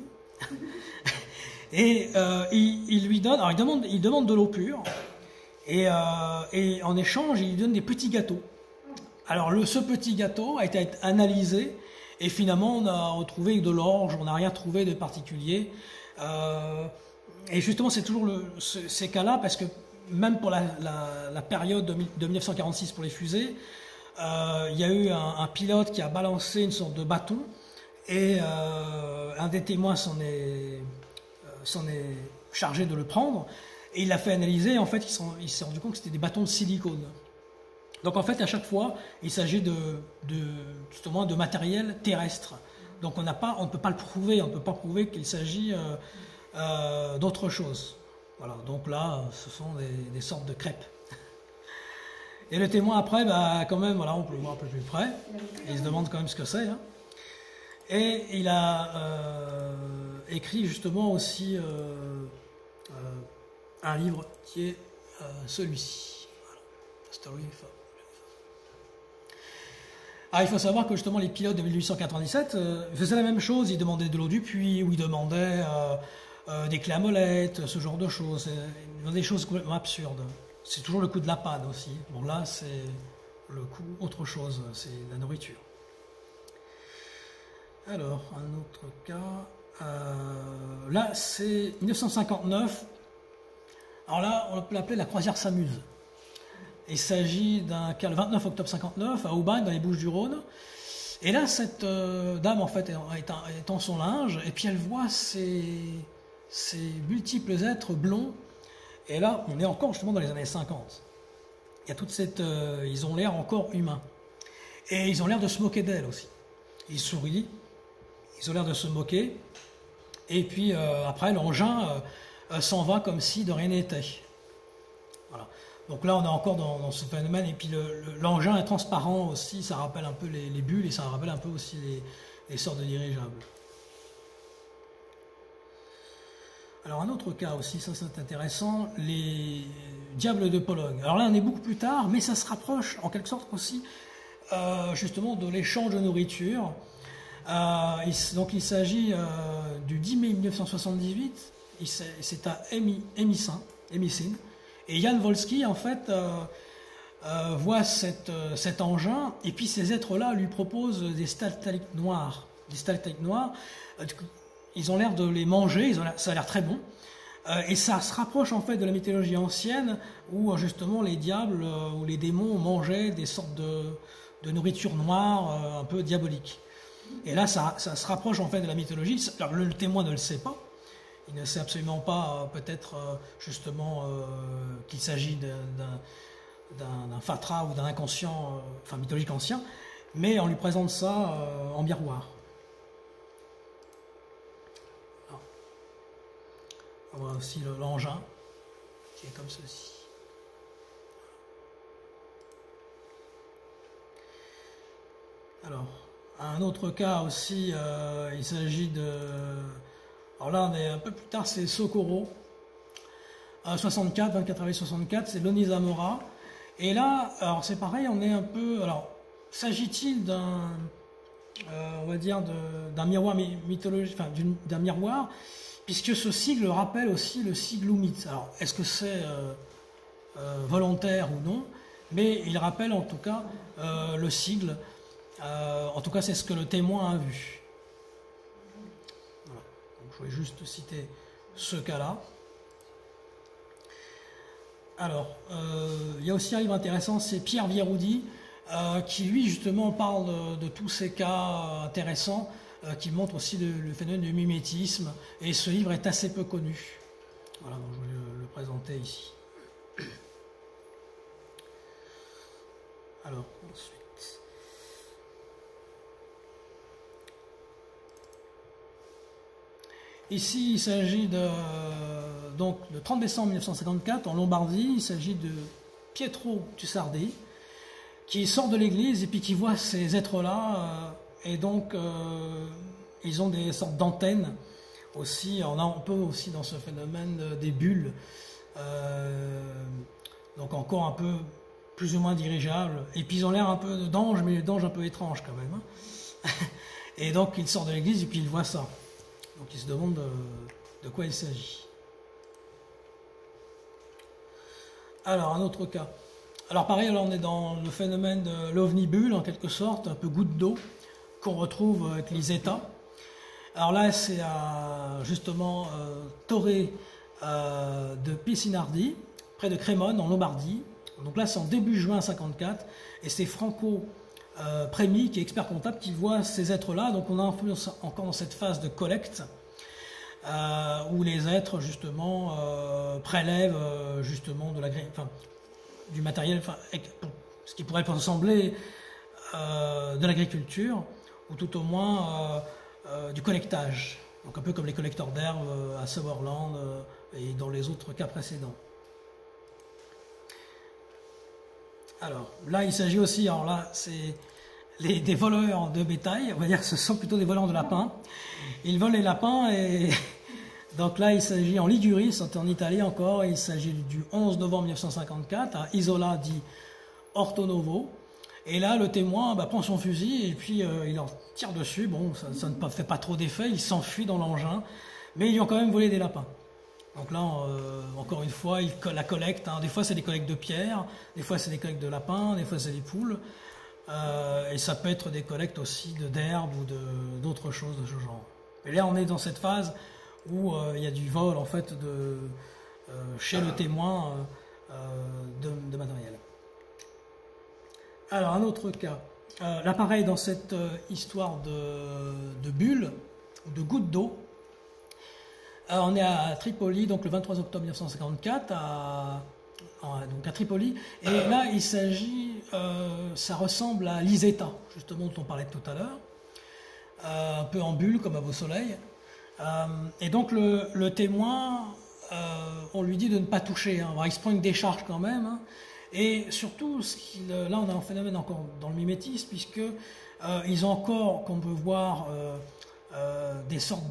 Et il lui donne, alors il demande de l'eau pure et en échange il lui donne des petits gâteaux. Alors ce petit gâteau a été analysé et finalement on a retrouvé de l'orge, on n'a rien trouvé de particulier. Et justement, c'est toujours ces cas-là, parce que même pour la période de 1946 pour les fusées, il y a eu un pilote qui a balancé une sorte de bâton, et un des témoins s'en est chargé de le prendre, et il l'a fait analyser, et en fait, il s'est rendu compte que c'était des bâtons de silicone. Donc en fait, à chaque fois, il s'agit justement de matériel terrestre. Donc on ne peut pas le prouver, on ne peut pas prouver qu'il s'agit d'autre chose. Voilà, donc là, ce sont des sortes de crêpes. Et le témoin après, quand même, voilà, on peut le voir un peu plus près. Il se demande quand même ce que c'est. Hein. Et il a écrit justement aussi un livre qui est celui-ci. Voilà. Story of... Ah, il faut savoir que justement les pilotes de 1897 faisaient la même chose, ils demandaient de l'eau du puits, ou ils demandaient des clés à molette, ce genre de choses, des choses complètement absurdes. C'est toujours le coût de la panne aussi. Bon là c'est le coût autre chose, c'est la nourriture. Alors, un autre cas, là c'est 1959, alors là on peut l'appeler la croisière s'amuse. Il s'agit d'un cas le 29 octobre 59 à Aubagne dans les Bouches-du-Rhône. Et là, cette dame en fait étend son linge et puis elle voit ces multiples êtres blonds. Et là, on est encore justement dans les années 50. Il y a toute cette, ils ont l'air encore humains et ils ont l'air de se moquer d'elle aussi. Ils sourient, ils ont l'air de se moquer. Et puis après, l'engin s'en va comme si de rien n'était. Voilà. Donc là, on est encore dans ce phénomène, et puis l'engin est transparent aussi, ça rappelle un peu les bulles, et ça rappelle un peu aussi les sortes de dirigeables. Alors un autre cas aussi, ça c'est intéressant, les diables de Pologne. Alors là, on est beaucoup plus tard, mais ça se rapproche en quelque sorte aussi justement de l'échange de nourriture. Donc il s'agit du 10 mai 1978, c'est à Emicin. Et Jan Wolski, en fait, voit cet engin, et puis ces êtres-là lui proposent des stalactites noires. Des stalactites noires, ils ont l'air de les manger, ça a l'air très bon. Et ça se rapproche en fait de la mythologie ancienne, où justement les diables ou les démons mangeaient des sortes de nourriture noire, un peu diabolique. Et là, ça se rapproche en fait de la mythologie. Alors, le témoin ne le sait pas. Il ne sait absolument pas, peut-être, justement, qu'il s'agit d'un fatra ou d'un inconscient, enfin mythologique ancien, mais on lui présente ça en miroir. Alors, on voit aussi l'engin, qui est comme ceci. Alors, un autre cas aussi, il s'agit de... Alors là, on est un peu plus tard, c'est Socorro, 64, 24 avril 64, c'est Loni Zamora. Et là, alors c'est pareil, on est un peu... Alors, s'agit-il d'un, on va dire, d'un miroir mythologique, enfin d'un miroir, puisque ce sigle rappelle aussi le sigle Oumit. Alors, est-ce que c'est volontaire ou non? Mais il rappelle en tout cas le sigle. En tout cas, c'est ce que le témoin a vu. Voilà. Donc, je voulais juste citer ce cas-là. Alors, il y a aussi un livre intéressant, c'est Pierre Vieroudi, qui lui justement parle de tous ces cas intéressants, qui montre aussi le phénomène du mimétisme, et ce livre est assez peu connu. Voilà, donc je vais le présenter ici. Alors, ensuite. Ici, il s'agit de 30 décembre 1954, en Lombardie, il s'agit de Pietro Tussardi, qui sort de l'église et puis qui voit ces êtres-là, et donc ils ont des sortes d'antennes aussi. On a un peu aussi dans ce phénomène des bulles, donc encore un peu plus ou moins dirigeables, et puis ils ont l'air un peu d'anges, mais d'anges un peu étranges quand même. Hein. Et donc il sort de l'église et puis il voit ça. Donc il se demande de quoi il s'agit. Alors un autre cas. Alors pareil, là on est dans le phénomène de l'ovni-bulle en quelque sorte, un peu goutte d'eau qu'on retrouve avec l'Isetta. Alors là c'est justement Torre de Picinardi, près de Crémone en Lombardie. Donc là c'est en début juin 54 et c'est Franco Prémy, qui est expert comptable, qui voit ces êtres-là. Donc on est un peu encore dans cette phase de collecte où les êtres justement prélèvent justement du matériel, ce qui pourrait ressembler de l'agriculture, ou tout au moins du collectage. Donc un peu comme les collecteurs d'herbes à Summerland et dans les autres cas précédents. Alors là, il s'agit aussi, alors là, c'est des voleurs de bétail, on va dire que ce sont plutôt des voleurs de lapins. Ils volent les lapins et donc là, il s'agit en Ligurie, c'est en Italie encore, il s'agit du 11 novembre 1954 à Isola di Ortonovo. Et là, le témoin prend son fusil et puis il en tire dessus. Bon, ça ne fait pas trop d'effet, il s'enfuit dans l'engin, mais ils lui ont quand même volé des lapins. Donc là, encore une fois, la collecte, hein. Des fois c'est des collectes de pierres, des fois c'est des collectes de lapins, des fois c'est des poules, et ça peut être des collectes aussi d'herbes ou d'autres choses de ce genre. Et là, on est dans cette phase où il y a du vol en fait chez le témoin de matériel. Alors un autre cas, là pareil dans cette histoire de bulles, de gouttes d'eau. On est à Tripoli, donc le 23 octobre 1954, donc à Tripoli, et là il s'agit, ça ressemble à l'Isetta, justement dont on parlait tout à l'heure, un peu en bulle comme à Beau Soleil, et donc le témoin, on lui dit de ne pas toucher, hein. Alors, il se prend une décharge quand même, hein. Et surtout, là on a un phénomène encore dans le mimétisme, puisque ils ont encore, qu'on peut voir, des sortes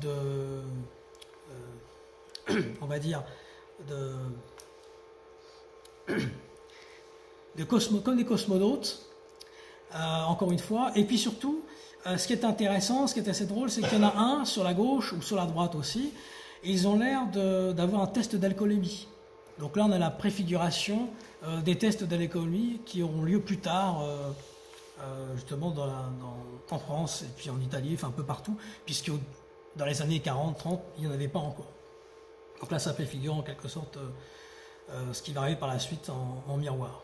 on va dire, comme des cosmonautes, encore une fois. Et puis surtout, ce qui est intéressant, ce qui est assez drôle, c'est qu'il y en a un sur la gauche ou sur la droite aussi, et ils ont l'air d'avoir un test d'alcoolémie. Donc là, on a la préfiguration des tests d'alcoolémie qui auront lieu plus tard, justement en France et puis en Italie, enfin un peu partout, puisque dans les années 40-30, il n'y en avait pas encore. Donc là, ça préfigure en quelque sorte ce qui va arriver par la suite en miroir.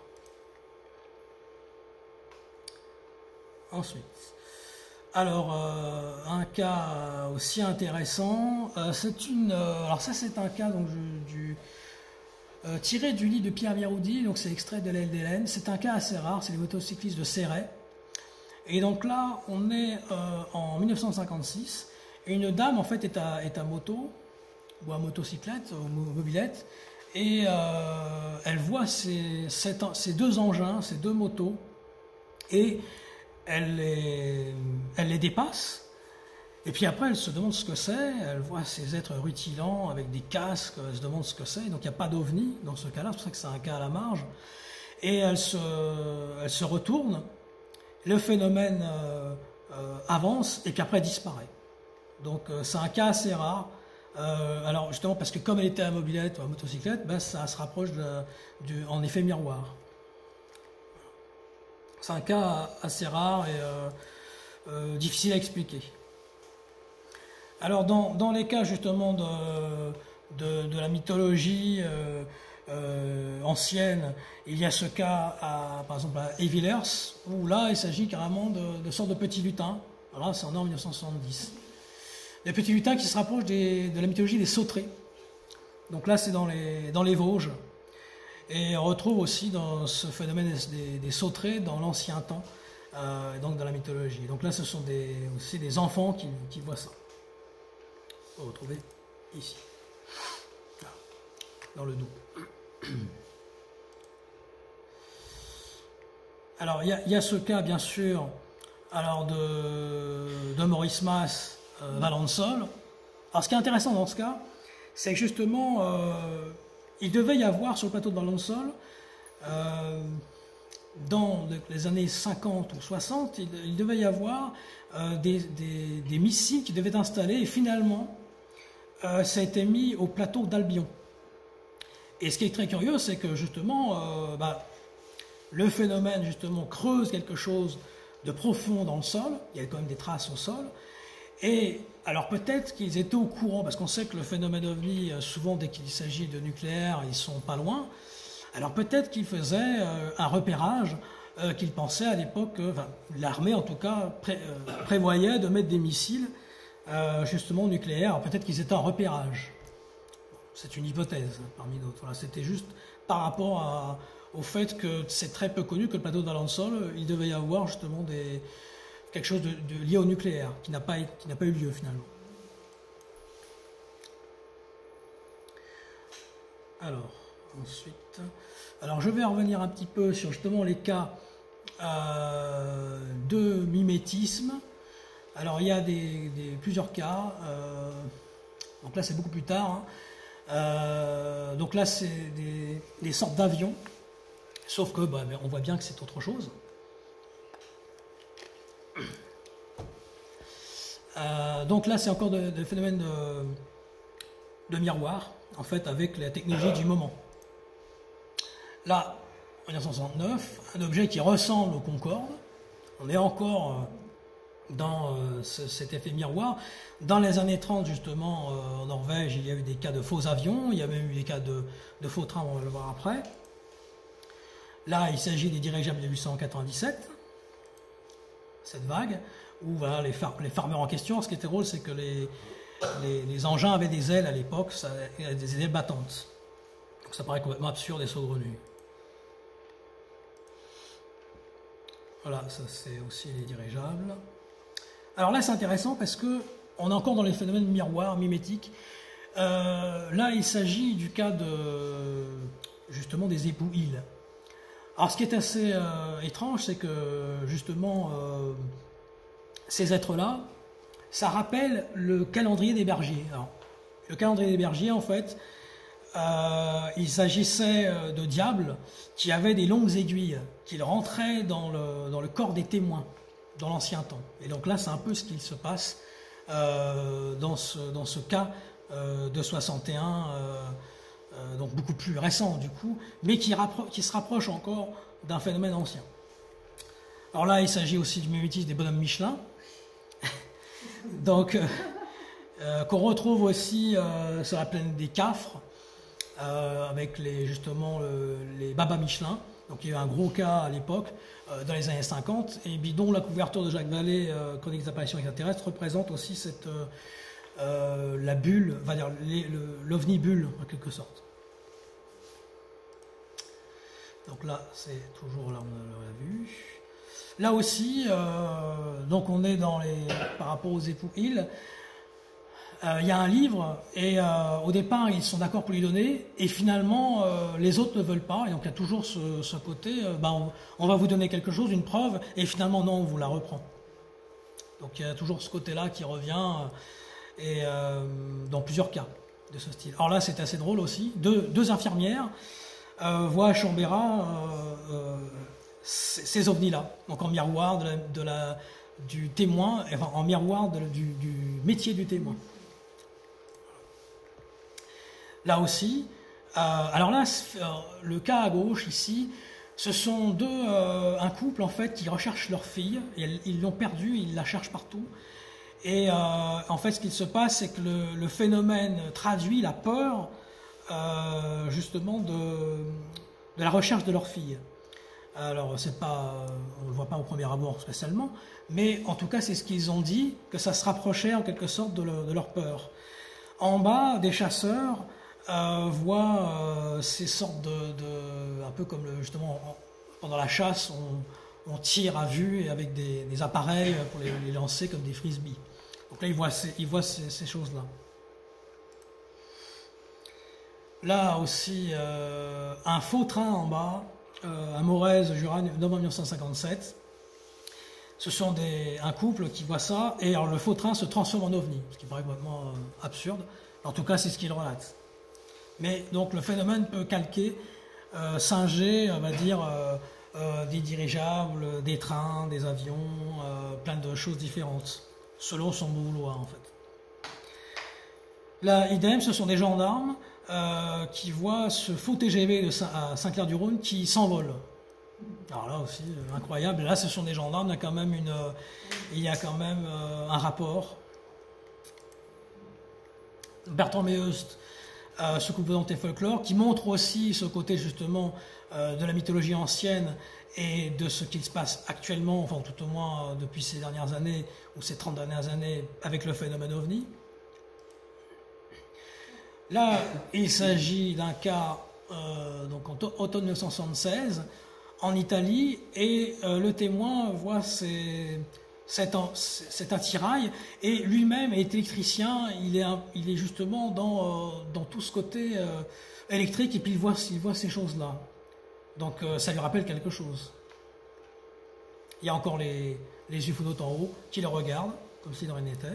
Ensuite, alors un cas aussi intéressant, alors ça c'est un cas donc, tiré du livre de Pierre Vieroudi, donc c'est extrait de l'aile d'Hélène. C'est un cas assez rare, c'est les motocyclistes de Céret. Et donc là, on est en 1956, et une dame en fait est à moto, ou à motocyclette, ou mobilette, et elle voit ces deux engins, ces deux motos, et elle les dépasse, et puis après elle se demande ce que c'est, elle voit ces êtres rutilants avec des casques, elle se demande ce que c'est, donc il n'y a pas d'ovni dans ce cas-là, c'est pour ça que c'est un cas à la marge, et elle se retourne, le phénomène avance, et puis après disparaît. Donc c'est un cas assez rare. Alors justement parce que comme elle était à mobilette ou à motocyclette, ça se rapproche en effet miroir. C'est un cas assez rare et difficile à expliquer. Alors dans les cas justement de la mythologie ancienne, il y a ce cas par exemple à Evillers, où là il s'agit carrément de sortes de petits lutins. Voilà, c'est en 1970. Des petits lutins qui se rapprochent de la mythologie des sauterets. Donc là c'est dans les Vosges. Et on retrouve aussi dans ce phénomène des sauterets dans l'ancien temps, donc dans la mythologie. Donc là ce sont aussi des enfants qui voient ça. On va retrouver ici, là, dans le Doubs. Alors il y a ce cas bien sûr alors de Maurice Mas, Valensole. Alors ce qui est intéressant dans ce cas, c'est que justement il devait y avoir sur le plateau de Valensole, dans les années 50 ou 60, il devait y avoir des missiles qui devaient être installés, et finalement ça a été mis au plateau d'Albion. Et ce qui est très curieux, c'est que justement le phénomène justement creuse quelque chose de profond dans le sol, il y a quand même des traces au sol, et alors peut-être qu'ils étaient au courant, parce qu'on sait que le phénomène OVNI, souvent dès qu'il s'agit de nucléaire, ils sont pas loin, alors peut-être qu'ils faisaient un repérage, qu'ils pensaient à l'époque, l'armée en tout cas prévoyait de mettre des missiles justement nucléaires, alors peut-être qu'ils étaient en repérage. C'est une hypothèse parmi d'autres, voilà, c'était juste par rapport au fait que c'est très peu connu que le plateau de Valensole, il devait y avoir justement quelque chose de lié au nucléaire, qui n'a pas eu lieu finalement. Alors, ensuite, je vais revenir un petit peu sur justement les cas de mimétisme. Alors il y a plusieurs cas, donc là c'est beaucoup plus tard, hein. Donc là c'est des sortes d'avions, sauf que on voit bien que c'est autre chose. Donc là c'est encore des phénomènes de miroir, en fait, avec la technologie du moment. Là, en 1969, un objet qui ressemble au Concorde, on est encore dans cet effet miroir. Dans les années 30, justement, en Norvège, il y a eu des cas de faux avions, il y a même eu des cas de faux trains, on va le voir après. Là, il s'agit des dirigeables de 1897, cette vague, où voilà, les farmers en question, ce qui était drôle, c'est que les engins avaient des ailes à l'époque, des ailes battantes. Donc ça paraît complètement absurde et saugrenu. Voilà, ça c'est aussi les dirigeables. Alors là c'est intéressant parce que on est encore dans les phénomènes miroirs, mimétiques. Là il s'agit du cas justement des époux Hill. Alors ce qui est assez étrange, c'est que justement ces êtres-là, ça rappelle le calendrier des bergers. Alors, le calendrier des bergers, en fait, il s'agissait de diables qui avaient des longues aiguilles, qui rentraient dans le corps des témoins, dans l'ancien temps. Et donc là, c'est un peu ce qu'il se passe dans ce cas de 61, donc beaucoup plus récent du coup, mais qui se rapproche encore d'un phénomène ancien. Alors là, il s'agit aussi du mimétisme des bonhommes Michelin, donc qu'on retrouve aussi sur la plaine des Cafres, avec justement les Baba Michelin. Donc il y a eu un gros cas à l'époque, dans les années 50, et bidon, la couverture de Jacques Vallée, Chronique des apparitions extraterrestres, représente aussi la bulle, on va dire l'ovni bulle en quelque sorte. Donc là, c'est toujours là, on l'a vu. Là aussi, donc on est par rapport aux époux Hill. Il y a un livre et au départ ils sont d'accord pour lui donner et finalement les autres ne veulent pas et donc il y a toujours ce côté on va vous donner quelque chose, une preuve et finalement non, on vous la reprend. Donc il y a toujours ce côté-là qui revient et dans plusieurs cas de ce style. Alors là c'est assez drôle aussi, deux infirmières voient à Chambérat ces ovnis-là, donc en miroir du témoin, enfin en miroir du métier du témoin. Là aussi, alors là, le cas à gauche ici, ce sont un couple en fait qui recherchent leur fille, et ils l'ont perdue, ils la cherchent partout, Et en fait, ce qu'il se passe, c'est que le phénomène traduit la peur justement de la recherche de leur fille. Alors, c'est pas, on ne le voit pas au premier abord spécialement, mais en tout cas, c'est ce qu'ils ont dit, que ça se rapprochait en quelque sorte de leur peur. En bas, des chasseurs voient ces sortes un peu comme justement pendant la chasse, on tire à vue et avec des appareils pour les lancer comme des frisbees. Donc là, ils voient ces choses-là. Là aussi, un faux train en bas, à Morez, novembre 1957. Ce sont un couple qui voit ça, et alors le faux train se transforme en ovni, ce qui paraît complètement absurde. En tout cas, c'est ce qu'il relate. Mais donc le phénomène peut calquer, singer, on va dire, des dirigeables, des trains, des avions, plein de choses différentes, selon son bon vouloir en fait. Là, idem, ce sont des gendarmes qui voient ce faux TGV à Saint-Clair-du-Rhône qui s'envole. Alors là aussi, incroyable. Là, ce sont des gendarmes, il y a quand même un rapport. Bertrand Meust, ce composant et folklore, qui montre aussi ce côté justement de la mythologie ancienne et de ce qu'il se passe actuellement, enfin tout au moins depuis ces dernières années, ou ces 30 dernières années, avec le phénomène OVNI. Là, il s'agit d'un cas, donc en automne 1976, en Italie, et le témoin voit cet attirail, et lui-même est électricien, il est justement dans tout ce côté électrique, et puis il voit ces choses-là. Donc ça lui rappelle quelque chose. Il y a encore les ufonautes en haut qui le regardent, comme si de rien n'était.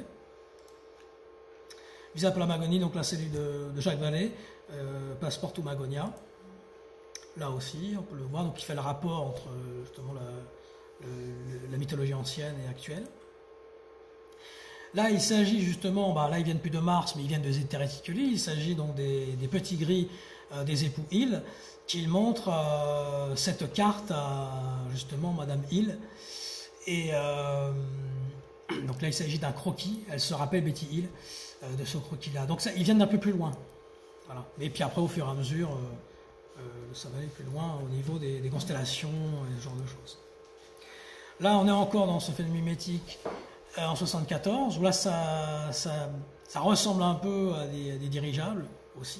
Visa pour la Magonie, donc la cellule de Jacques Vallée, place Porto Magonia. Là aussi, on peut le voir, donc il fait le rapport entre justement la mythologie ancienne et actuelle. Là, il s'agit justement, là ils viennent plus de Mars, mais ils viennent de Zeta Reticuli. Il s'agit donc des petits gris des époux Hill, qui montrent cette carte à justement Madame Hill. Et donc là, il s'agit d'un croquis. Elle se rappelle Betty Hill de ce croquis-là. Donc ça, ils viennent d'un peu plus loin. Voilà. Et puis après, au fur et à mesure, ça va aller plus loin au niveau des constellations et ce genre de choses. Là, on est encore dans ce phénomène mimétique en 74, où là, ça ressemble un peu à des dirigeables aussi.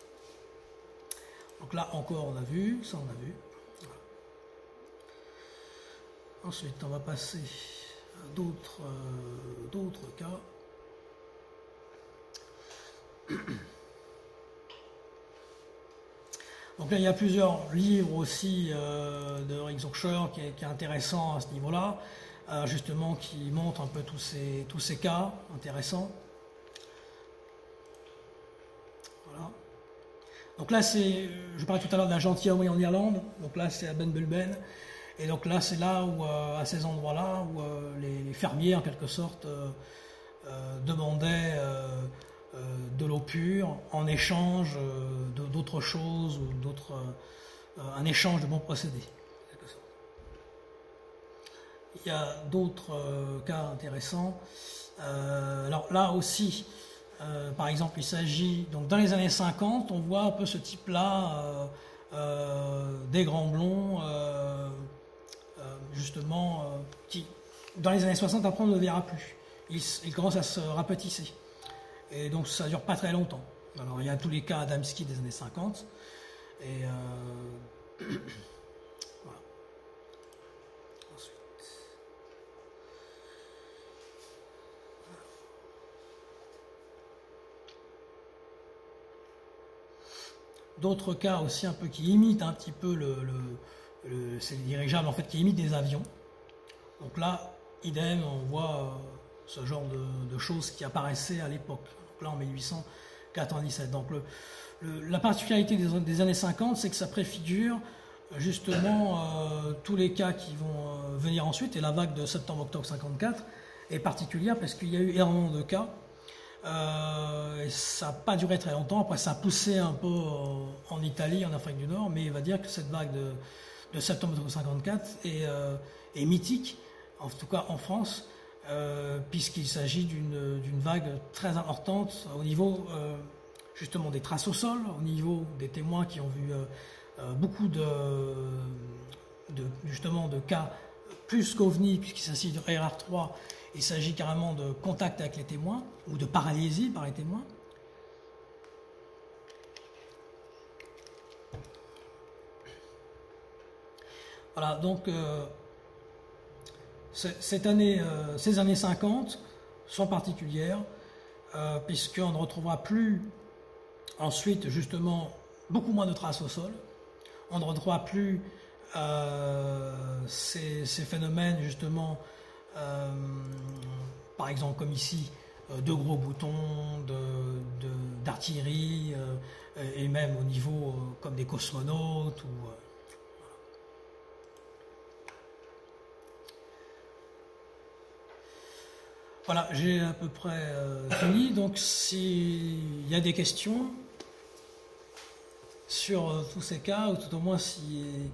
Donc là, encore, on a vu, ça on a vu. Voilà. Ensuite, on va passer à d'autres cas. Donc là, il y a plusieurs livres aussi de Rick Zorcher qui est intéressant à ce niveau-là, justement qui montre un peu tous ces cas intéressants. Voilà. Donc là, je parlais tout à l'heure de la gentilhomme en Irlande, donc là c'est à Ben Bulben, et donc là c'est là où, à ces endroits-là, où les fermiers en quelque sorte demandaient de l'eau pure en échange d'autres choses, ou un échange de bons procédés. Il y a d'autres cas intéressants. Alors là aussi, par exemple, il s'agit, donc dans les années 50, on voit un peu ce type-là, des grands blonds, justement, qui, dans les années 60, après on ne le verra plus. Il commence à se rapetisser. Et donc ça ne dure pas très longtemps. Alors il y a tous les cas Adamski des années 50. Et voilà. Ensuite. D'autres cas aussi un peu qui imitent un petit peu c'est les dirigeables en fait qui imitent des avions. Donc là, idem, on voit ce genre de choses qui apparaissaient à l'époque. Donc là en 1897. Donc la particularité des années 50, c'est que ça préfigure justement tous les cas qui vont venir ensuite, et la vague de septembre-octobre 54 est particulière parce qu'il y a eu énormément de cas. Et ça n'a pas duré très longtemps. Après, ça a poussé un peu en Italie, en Afrique du Nord, mais il va dire que cette vague de septembre 54 est mythique, en tout cas en France, puisqu'il s'agit d'une vague très importante au niveau justement des traces au sol, au niveau des témoins qui ont vu beaucoup justement de cas plus qu'OVNI, puisqu'il s'agit de RR3, il s'agit carrément de contact avec les témoins ou de paralysie par les témoins. Voilà, donc ces années 50 sont particulières, puisqu'on ne retrouvera plus ensuite justement beaucoup moins de traces au sol, on ne retrouvera plus ces phénomènes justement, par exemple comme ici, de gros boutons, d'artillerie, et même au niveau comme des cosmonautes. Voilà, j'ai à peu près fini. Donc s'il y a des questions sur tous ces cas, ou tout au moins s'il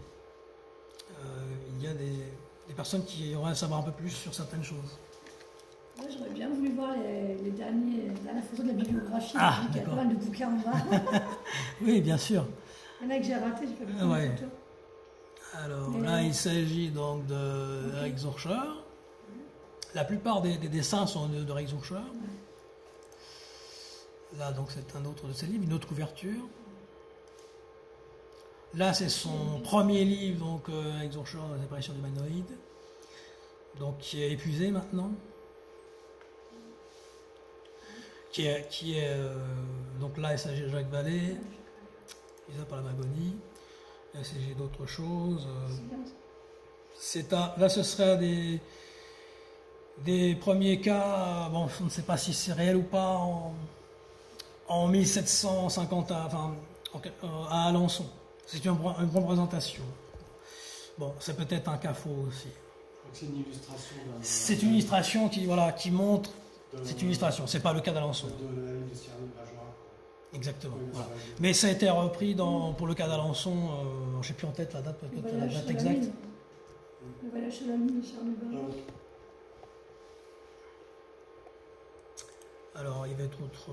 y a des personnes qui auraient à savoir un peu plus sur certaines choses. Ouais, j'aurais bien voulu voir les dernières photos de la bibliographie. Ah, il y a pas mal de bouquins en bas. Oui, bien sûr. Il y en a que j'ai raté, j'ai pas vu de photos. Alors là, il s'agit donc d'Eric Zurcher. La plupart des dessins sont de Eric Zurcher. Là, donc, c'est un autre de ses livres, une autre couverture. Là, c'est son premier livre, donc, Eric Zurcher, Les apparitions humanoïdes, donc, qui est épuisé maintenant. Donc là, il s'agit de Jacques Vallée, Lisa par la Magonie. Là, il s'agit d'autres choses. Là, ce serait des premiers cas, bon, on ne sait pas si c'est réel ou pas, en 1750 à Alençon. C'est une bonne présentation. Bon, c'est peut-être un cas faux aussi. C'est une illustration. C'est une illustration qui montre. C'est une illustration, c'est pas le cas d'Alençon. De la ligne de Cyril Bajois. Exactement. Voilà. Mais ça a été repris pour le cas d'Alençon, je ne sais plus en tête la date, la date exacte. Le voyage sur la Lune de Cyril Bajois. Alors, il y avait d'autres.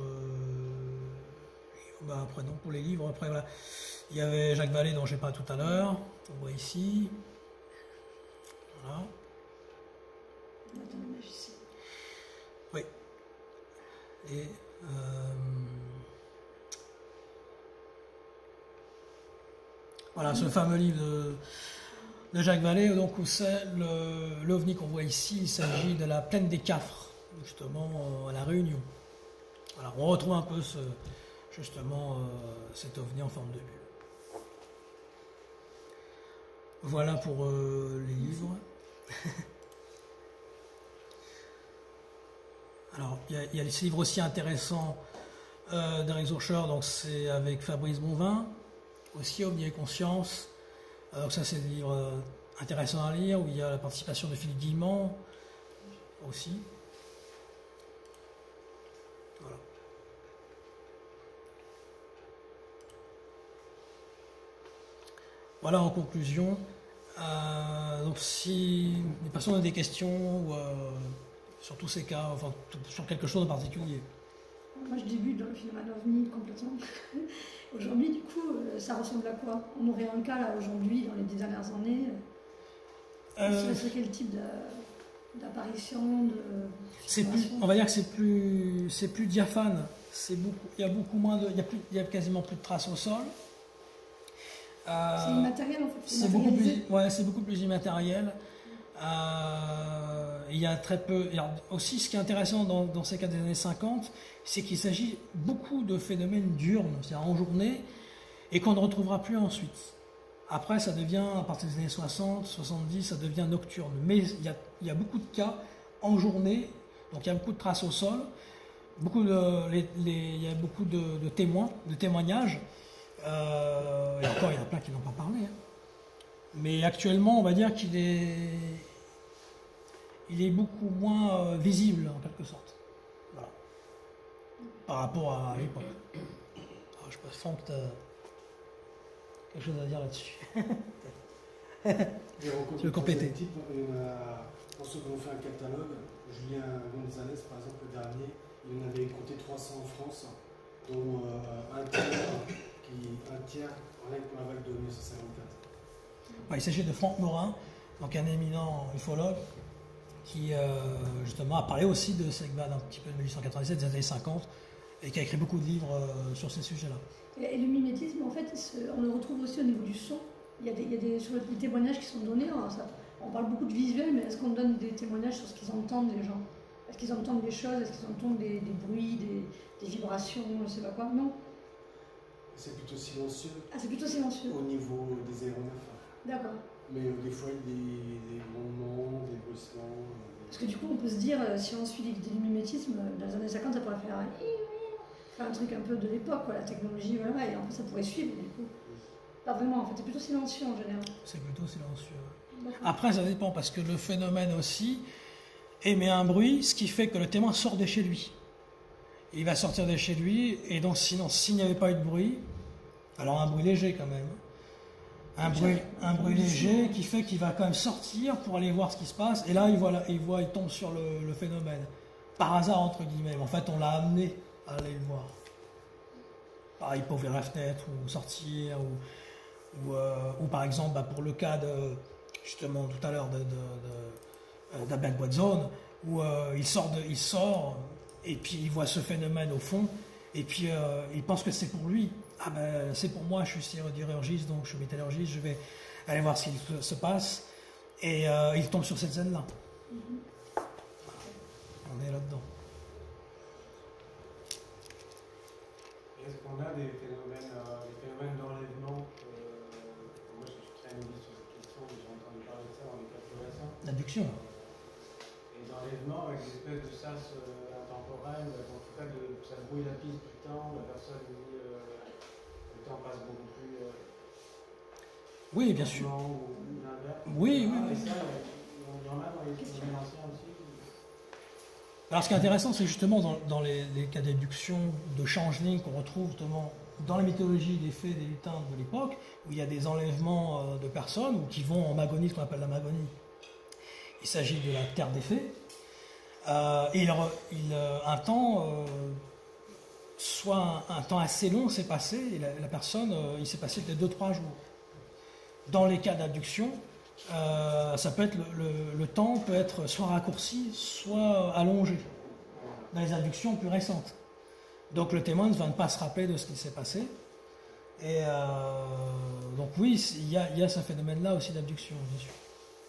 Après, non, pour les livres, après, voilà. Il y avait Jacques Vallée, dont j'ai parlé tout à l'heure. On voit ici. Voilà. Oui. Et. Voilà, ce fameux livre de Jacques Vallée, donc, où c'est l'OVNI qu'on voit ici, il s'agit de la plaine des Cafres, justement, à La Réunion. Voilà, on retrouve un peu cet OVNI en forme de bulle. Voilà pour les livres. Alors, il y a ce livre aussi intéressant d'Eric Zurcher, donc c'est avec Fabrice Bonvin, aussi OVNI et conscience. Donc ça, c'est des livres intéressants à lire, où il y a la participation de Philippe Guillemont aussi. Voilà. Voilà, en conclusion. Donc si les personnes ont des questions sur tous ces cas, enfin sur quelque chose en particulier. Moi, je débute dans le phénomène OVNI complètement. Aujourd'hui, du coup, ça ressemble à quoi? On aurait un cas là aujourd'hui, dans les 10 dernières années. C'est quel type d'apparition, on va dire que c'est plus diaphane. Il y a beaucoup moins il y a quasiment plus de traces au sol. C'est immatériel en fait. C'est beaucoup plus immatériel. Il y a très peu. Et aussi, ce qui est intéressant dans ces cas des années 50, c'est qu'il s'agit beaucoup de phénomènes diurnes, c'est-à-dire en journée, et qu'on ne retrouvera plus ensuite. Après, ça devient, à partir des années 60, 70, ça devient nocturne. Mais il y a beaucoup de cas en journée, donc il y a beaucoup de traces au sol, il y a beaucoup de témoins, de témoignages. Et encore, il y en a plein qui n'ont pas parlé. Hein. Mais actuellement, on va dire qu'il est beaucoup moins visible, en quelque sorte. Voilà. Par rapport à l'époque. Alors, je pense que tu as quelque chose à dire là-dessus. Je vais compléter. Pour ceux qui ont fait un catalogue, Julien Gonzalez, par exemple, le dernier, il en avait compté 300 en France, dont un tiers rien que pour la vague de 1954. Il s'agit de Franck Morin, donc un éminent ufologue, qui justement a parlé aussi de cette vague un petit peu de 1897, des années 50, et qui a écrit beaucoup de livres sur ces sujets-là. Et le mimétisme, en fait, on le retrouve aussi au niveau du son. Il y a des témoignages qui sont donnés. Alors on parle beaucoup de visuel, mais est-ce qu'on donne des témoignages sur ce qu'ils entendent, les gens? Est-ce qu'ils entendent des choses? Est-ce qu'ils entendent des bruits, des vibrations, je ne sais pas quoi? Non. C'est plutôt silencieux. Ah, c'est plutôt silencieux. Au niveau des aéronefs. D'accord. Mais des fois, il y a des grondements, des bruissements. Parce que du coup, on peut se dire, si on suit l'idée du mimétisme, dans les années 50, ça pourrait faire un truc un peu de l'époque, la technologie, voilà, et en fait, ça pourrait suivre, du coup. Pas vraiment, en fait, c'est plutôt silencieux en général. C'est plutôt silencieux. Après, ça dépend, parce que le phénomène aussi émet un bruit, ce qui fait que le témoin sort de chez lui. Il va sortir de chez lui, et donc sinon, s'il n'y avait pas eu de bruit, alors un bruit léger quand même, un bruit léger qui fait qu'il va quand même sortir pour aller voir ce qui se passe, et là, il tombe sur le phénomène. Par hasard, entre guillemets. En fait, on l'a amené à aller le voir. Pareil, pour ouvrir la fenêtre, ou sortir, ou par exemple, pour le cas justement tout à l'heure d'Abel Boitzone, où il sort, et puis il voit ce phénomène au fond, et puis il pense que c'est pour lui. Ah ben c'est pour moi, je suis chirurgiste, donc je suis métallurgiste, je vais aller voir ce qui se passe, et il tombe sur cette scène-là. On est là-dedans. Est-ce qu'on a des phénomènes d'enlèvement? Moi, je suis très nouveau sur cette question, j'ai entendu parler de ça dans les cas plus récents. L'abduction. Et d'enlèvement avec des espèces de sas intemporels, en tout cas, ça brouille la piste du temps, la personne dit le temps passe beaucoup plus. Oui, bien sûr. Ou l'inverse. Oui. Et ça, il y en a dans les phénomènes anciens aussi. Alors ce qui est intéressant, c'est justement dans les cas d'abduction, de changeling qu'on retrouve justement dans la mythologie des fées, des lutins de l'époque, où il y a des enlèvements de personnes, ou qui vont en Magonie, ce qu'on appelle la Magonie. Il s'agit de la terre des fées. Un temps assez long s'est passé, et la personne, il s'est passé peut-être 2-3 jours. Dans les cas d'abduction, ça peut être le temps peut être soit raccourci, soit allongé, dans les abductions plus récentes. Donc le témoin ne va pas se rappeler de ce qui s'est passé. Et donc oui, il y a ce phénomène-là aussi d'abduction, bien sûr.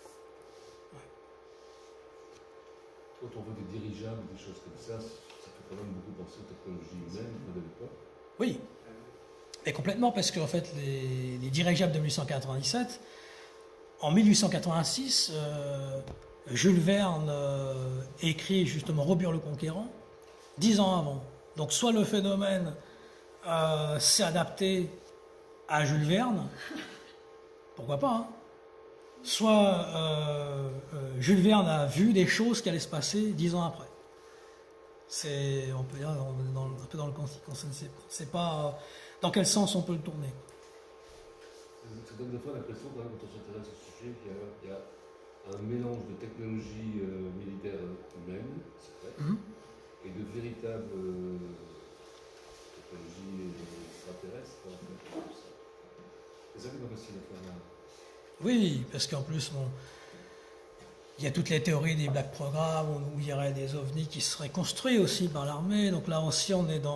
Quand on voit des dirigeables, des choses comme ça fait quand même beaucoup penser aux technologies humaines de l'époque. Oui, et complètement, parce qu'en fait, les dirigeables de 1897, en 1886, Jules Verne écrit justement Robur le Conquérant, 10 ans avant. Donc soit le phénomène s'est adapté à Jules Verne, pourquoi pas, hein. Soit Jules Verne a vu des choses qui allaient se passer 10 ans après. On peut dire, un peu dans le conséquence, on ne sait pas dans quel sens on peut le tourner. Ça donne des fois l'impression, quand on s'intéresse au sujet, qu'il y a un mélange de technologie militaire humaine, c'est vrai, et de véritables technologies extraterrestres. C'est ça qui est pas facile à faire là. Oui, parce qu'en plus, il y a toutes les théories des Black Programs où il y aurait des ovnis qui seraient construits aussi par l'armée. Donc là aussi, on est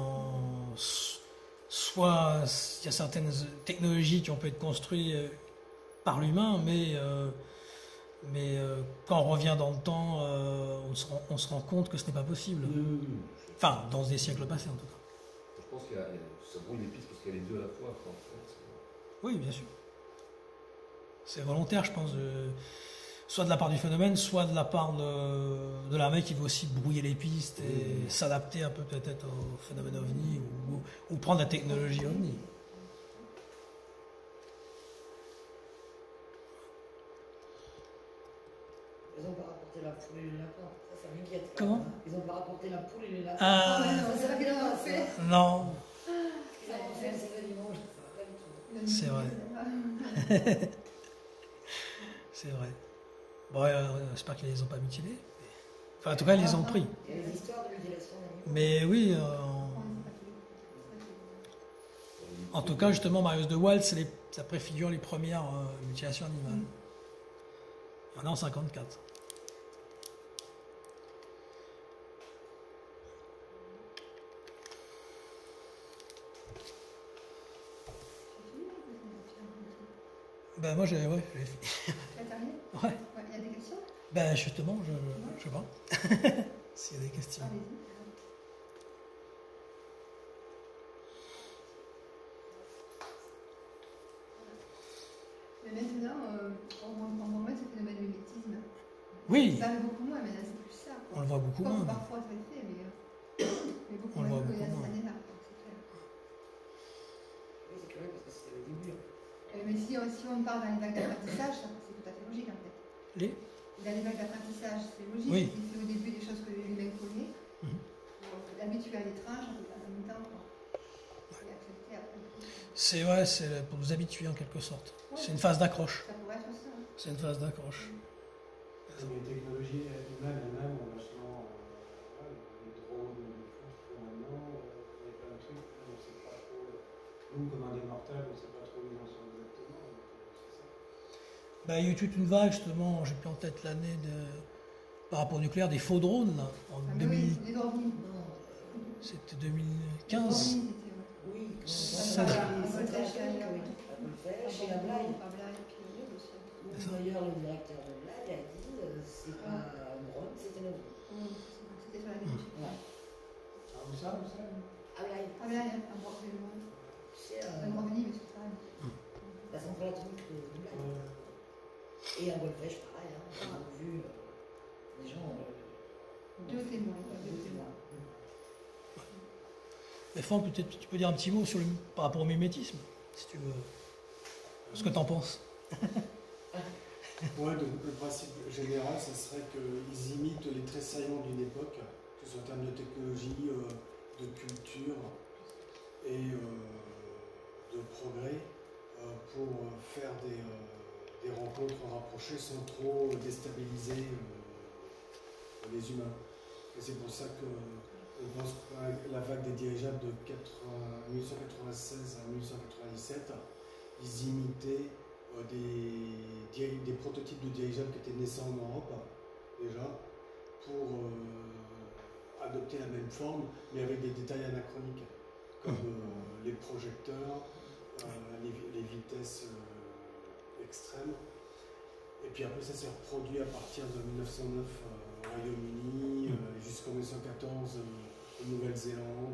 soit il y a certaines technologies qui ont pu être construites par l'humain, mais quand on revient dans le temps, on se rend compte que ce n'est pas possible. Enfin, dans des siècles passés en tout cas. Je pense qu'il y a ça brouille les pistes parce qu'il y a les deux à la fois. En fait. Oui, bien sûr. C'est volontaire, je pense, soit de la part du phénomène, soit de la part de l'armée qui veut aussi brouiller les pistes et s'adapter un peu peut-être au phénomène ovni ou prendre la technologie ovni. Ils n'ont pas rapporté la poule et les lapins, ça m'inquiète. Comment ? Ils n'ont pas rapporté la poule et les lapins. Ah, C'est ça qu'ils ont fait. non, Ils ont fait ces animaux, je ne sais pas du tout. c'est vrai. C'est vrai. Bon, j'espère qu'ils les ont pas mutilés. Enfin, en tout cas, ils les ont pris. Il y a des histoires de mutilation d'animaux. Mais oui, en tout cas, justement, Marius de Waal, ça préfigure les premières mutilations animales. Il y en a en 54. Ben moi, j'ai fini. Tu as terminé? Ouais. Il y a des questions? Ben justement, je sais pas. S'il y a des questions. Allez-y. Mais maintenant, on voit moins ce phénomène de mimétisme. Oui, Ça arrive beaucoup moins, maintenant c'est plus ça. on le voit beaucoup Comme moins. parfois ça le fait, mais beaucoup On le moins voit que il y a beaucoup ces moins. années-là. C'est clair. Oui, c'est curieux parce que c'était le début. Mais si on parle dans les vagues d'apprentissage, c'est tout à fait logique en fait. Les Dans les vagues d'apprentissage, c'est logique. Oui. Il fait au début des choses que l'humain connaît. Mhm. Pour l'habituer à l'étrange, en même temps. Quoi. Et accepter après. C'est ouais, c'est pour nous habituer en quelque sorte. C'est une phase d'accroche. Ça pourrait être ça. Hein. C'est une phase d'accroche. Les technologies humaines elles-mêmes ont vachement. Les drones, les fous, maintenant, il y a plein de trucs, on ne sait pas trop. Nous, comme un des mortels, on ne sait pas trop où ils en sont exactement. C'est ça. Ben, il y a eu toute une vague justement, j'ai plus en tête l'année par rapport au nucléaire, des faux drones là, en Ah, 2000, oui, les orbites. Non, c'était Les 2015. orbites, c'était, ouais. oui, Ça, chez la blague. Par Blaye, et puis Lille aussi. D'ailleurs, le directeur de blague a dit c'est pas un drone, c'était un ovni. C'était sur la ligne. Ouais. Ah, où ça À Blaye, Ah, Blaye, un gros vélo. c'est Un gros vélo, mais c'est ça. la centrale atomique de Blaye. Et à Golfech, pareil, on a vu des gens. Deux témoins. Deux témoins. Mais Franck, peut-être tu peux dire un petit mot par rapport au mimétisme, si tu veux. Ce que tu en penses. Ouais, donc le principe général, ce serait qu'ils imitent les traits saillants d'une époque, que ce soit en termes de technologie, de culture et de progrès, pour faire des rencontres rapprochées sans trop déstabiliser les humains. Et c'est pour ça que on pense que la vague des dirigeables de 1996 à 1997, ils imitaient des prototypes de dirigeables qui étaient naissants en Europe déjà pour adopter la même forme mais avec des détails anachroniques comme les projecteurs, les vitesses extrêmes. Et puis après ça s'est reproduit à partir de 1909 au Royaume-Uni jusqu'en 1914 en Nouvelle-Zélande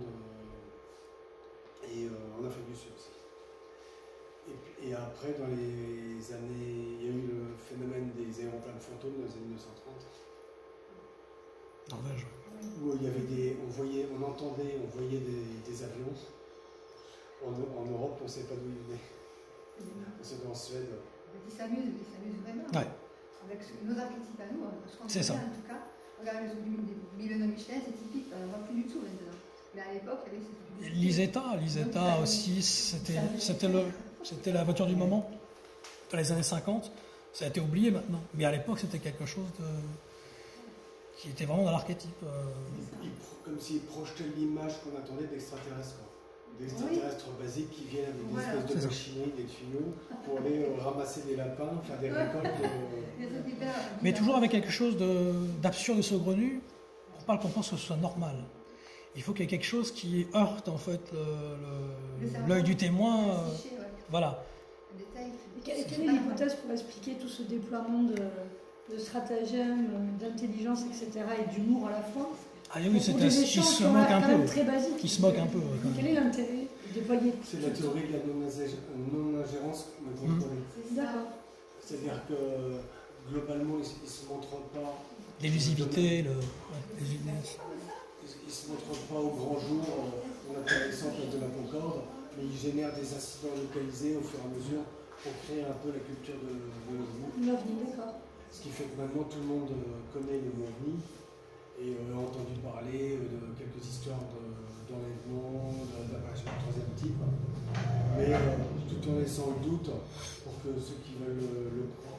et en Afrique du Sud aussi. Et après, dans les années, il y a eu le phénomène des aéroplanes fantômes dans les années 1930. Norvège. Où il y avait on voyait des avions. En Europe, on ne savait pas d'où ils venaient. C'était en Suède. Ils s'amusent vraiment. Ouais. Avec nos archétypes à nous, ce qu'on C'est ça. en tout cas. Regarde le du Michelin, c'est typique, on n'en voit plus du tout maintenant. Mais à l'époque, il y avait cette... L'Isetta aussi, c'était la voiture du moment. Dans les années 50, ça a été oublié maintenant. Mais à l'époque, c'était quelque chose qui était vraiment dans l'archétype. Comme s'ils projetaient l'image qu'on attendait d'extraterrestres. D'extraterrestres basiques qui viennent avec des espèces de machinerie, des tuyaux, pour aller ramasser des lapins, faire des récoltes. Mais toujours avec quelque chose d'absurde et saugrenu, pour pas qu'on pense que ce soit normal. Il faut qu'il y ait quelque chose qui heurte en fait l'œil du témoin. Voilà. Et quelle est l'hypothèse pour expliquer tout ce déploiement de stratagèmes, d'intelligence, etc. et d'humour à la fois? Ah oui, c'est qui se moque un peu. Très basique. Qui se moque un peu. Quel est l'intérêt de déployer? C'est la théorie de la non-ingérence contrôlée. D'accord. C'est-à-dire que globalement, ils ne se montrent pas. L'illusivité, ils ne se montrent pas au grand jour. On a pris l'exemple de la Concorde, mais ils génèrent des incidents localisés au fur et à mesure pour créer un peu la culture de l'OVNI. D'accord. Ce qui fait que maintenant tout le monde connaît le mot OVNI et a entendu parler de quelques histoires d'enlèvement, d'apparition du troisième type, mais tout en laissant le doute pour que ceux qui veulent y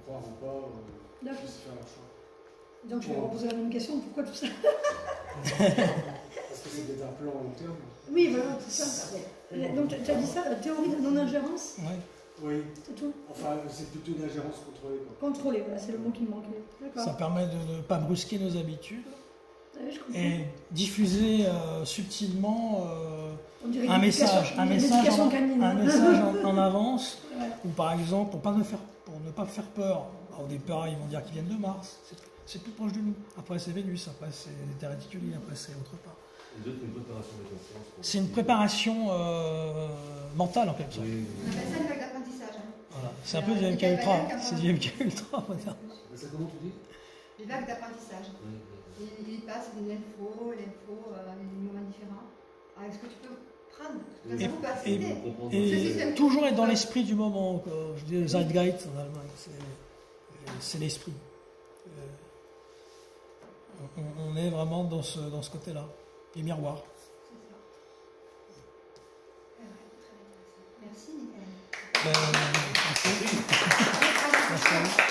croire ou pas, D'accord. puissent faire leur choix. Donc je vais reposer la même question, pourquoi tout ça? Parce que c'est des implants à long terme. Oui, voilà, c'est ça. Donc tu as dit ça, la théorie de la non-ingérence, Ouais. Oui, c'est tout? enfin c'est plutôt une ingérence contrôlée. Quoi. Contrôler, voilà, c'est le mot qui me manquait. D'accord. Ça permet de ne pas brusquer nos habitudes Ouais, je comprends. et diffuser subtilement On dirait un une message éducation canine. en avance, Ouais. ou par exemple pour ne pas faire peur. Au départ, ils vont dire qu'ils viennent de Mars, c'est plus proche de nous. Après, c'est Vénus, après, c'est les terres réticulières, après, c'est autre part. Une préparation de conscience. C'est une préparation mentale en quelque sorte. Oui, On appelle ça une vague d'apprentissage. Hein. Voilà. C'est un peu du MK Ultra. C'est du MK Ultra. Voilà. Mais ça, comment tu dis? Les vagues d'apprentissage. Il passe des infos, des moments différents. Avec ce que tu peux prendre. Le cerveau peut accéder. Et toujours être dans l'esprit du moment. Quoi. Je dis Zeitgeist en Allemagne. C'est l'esprit. On est vraiment dans ce côté-là. Les miroirs. Merci, Michael. Merci.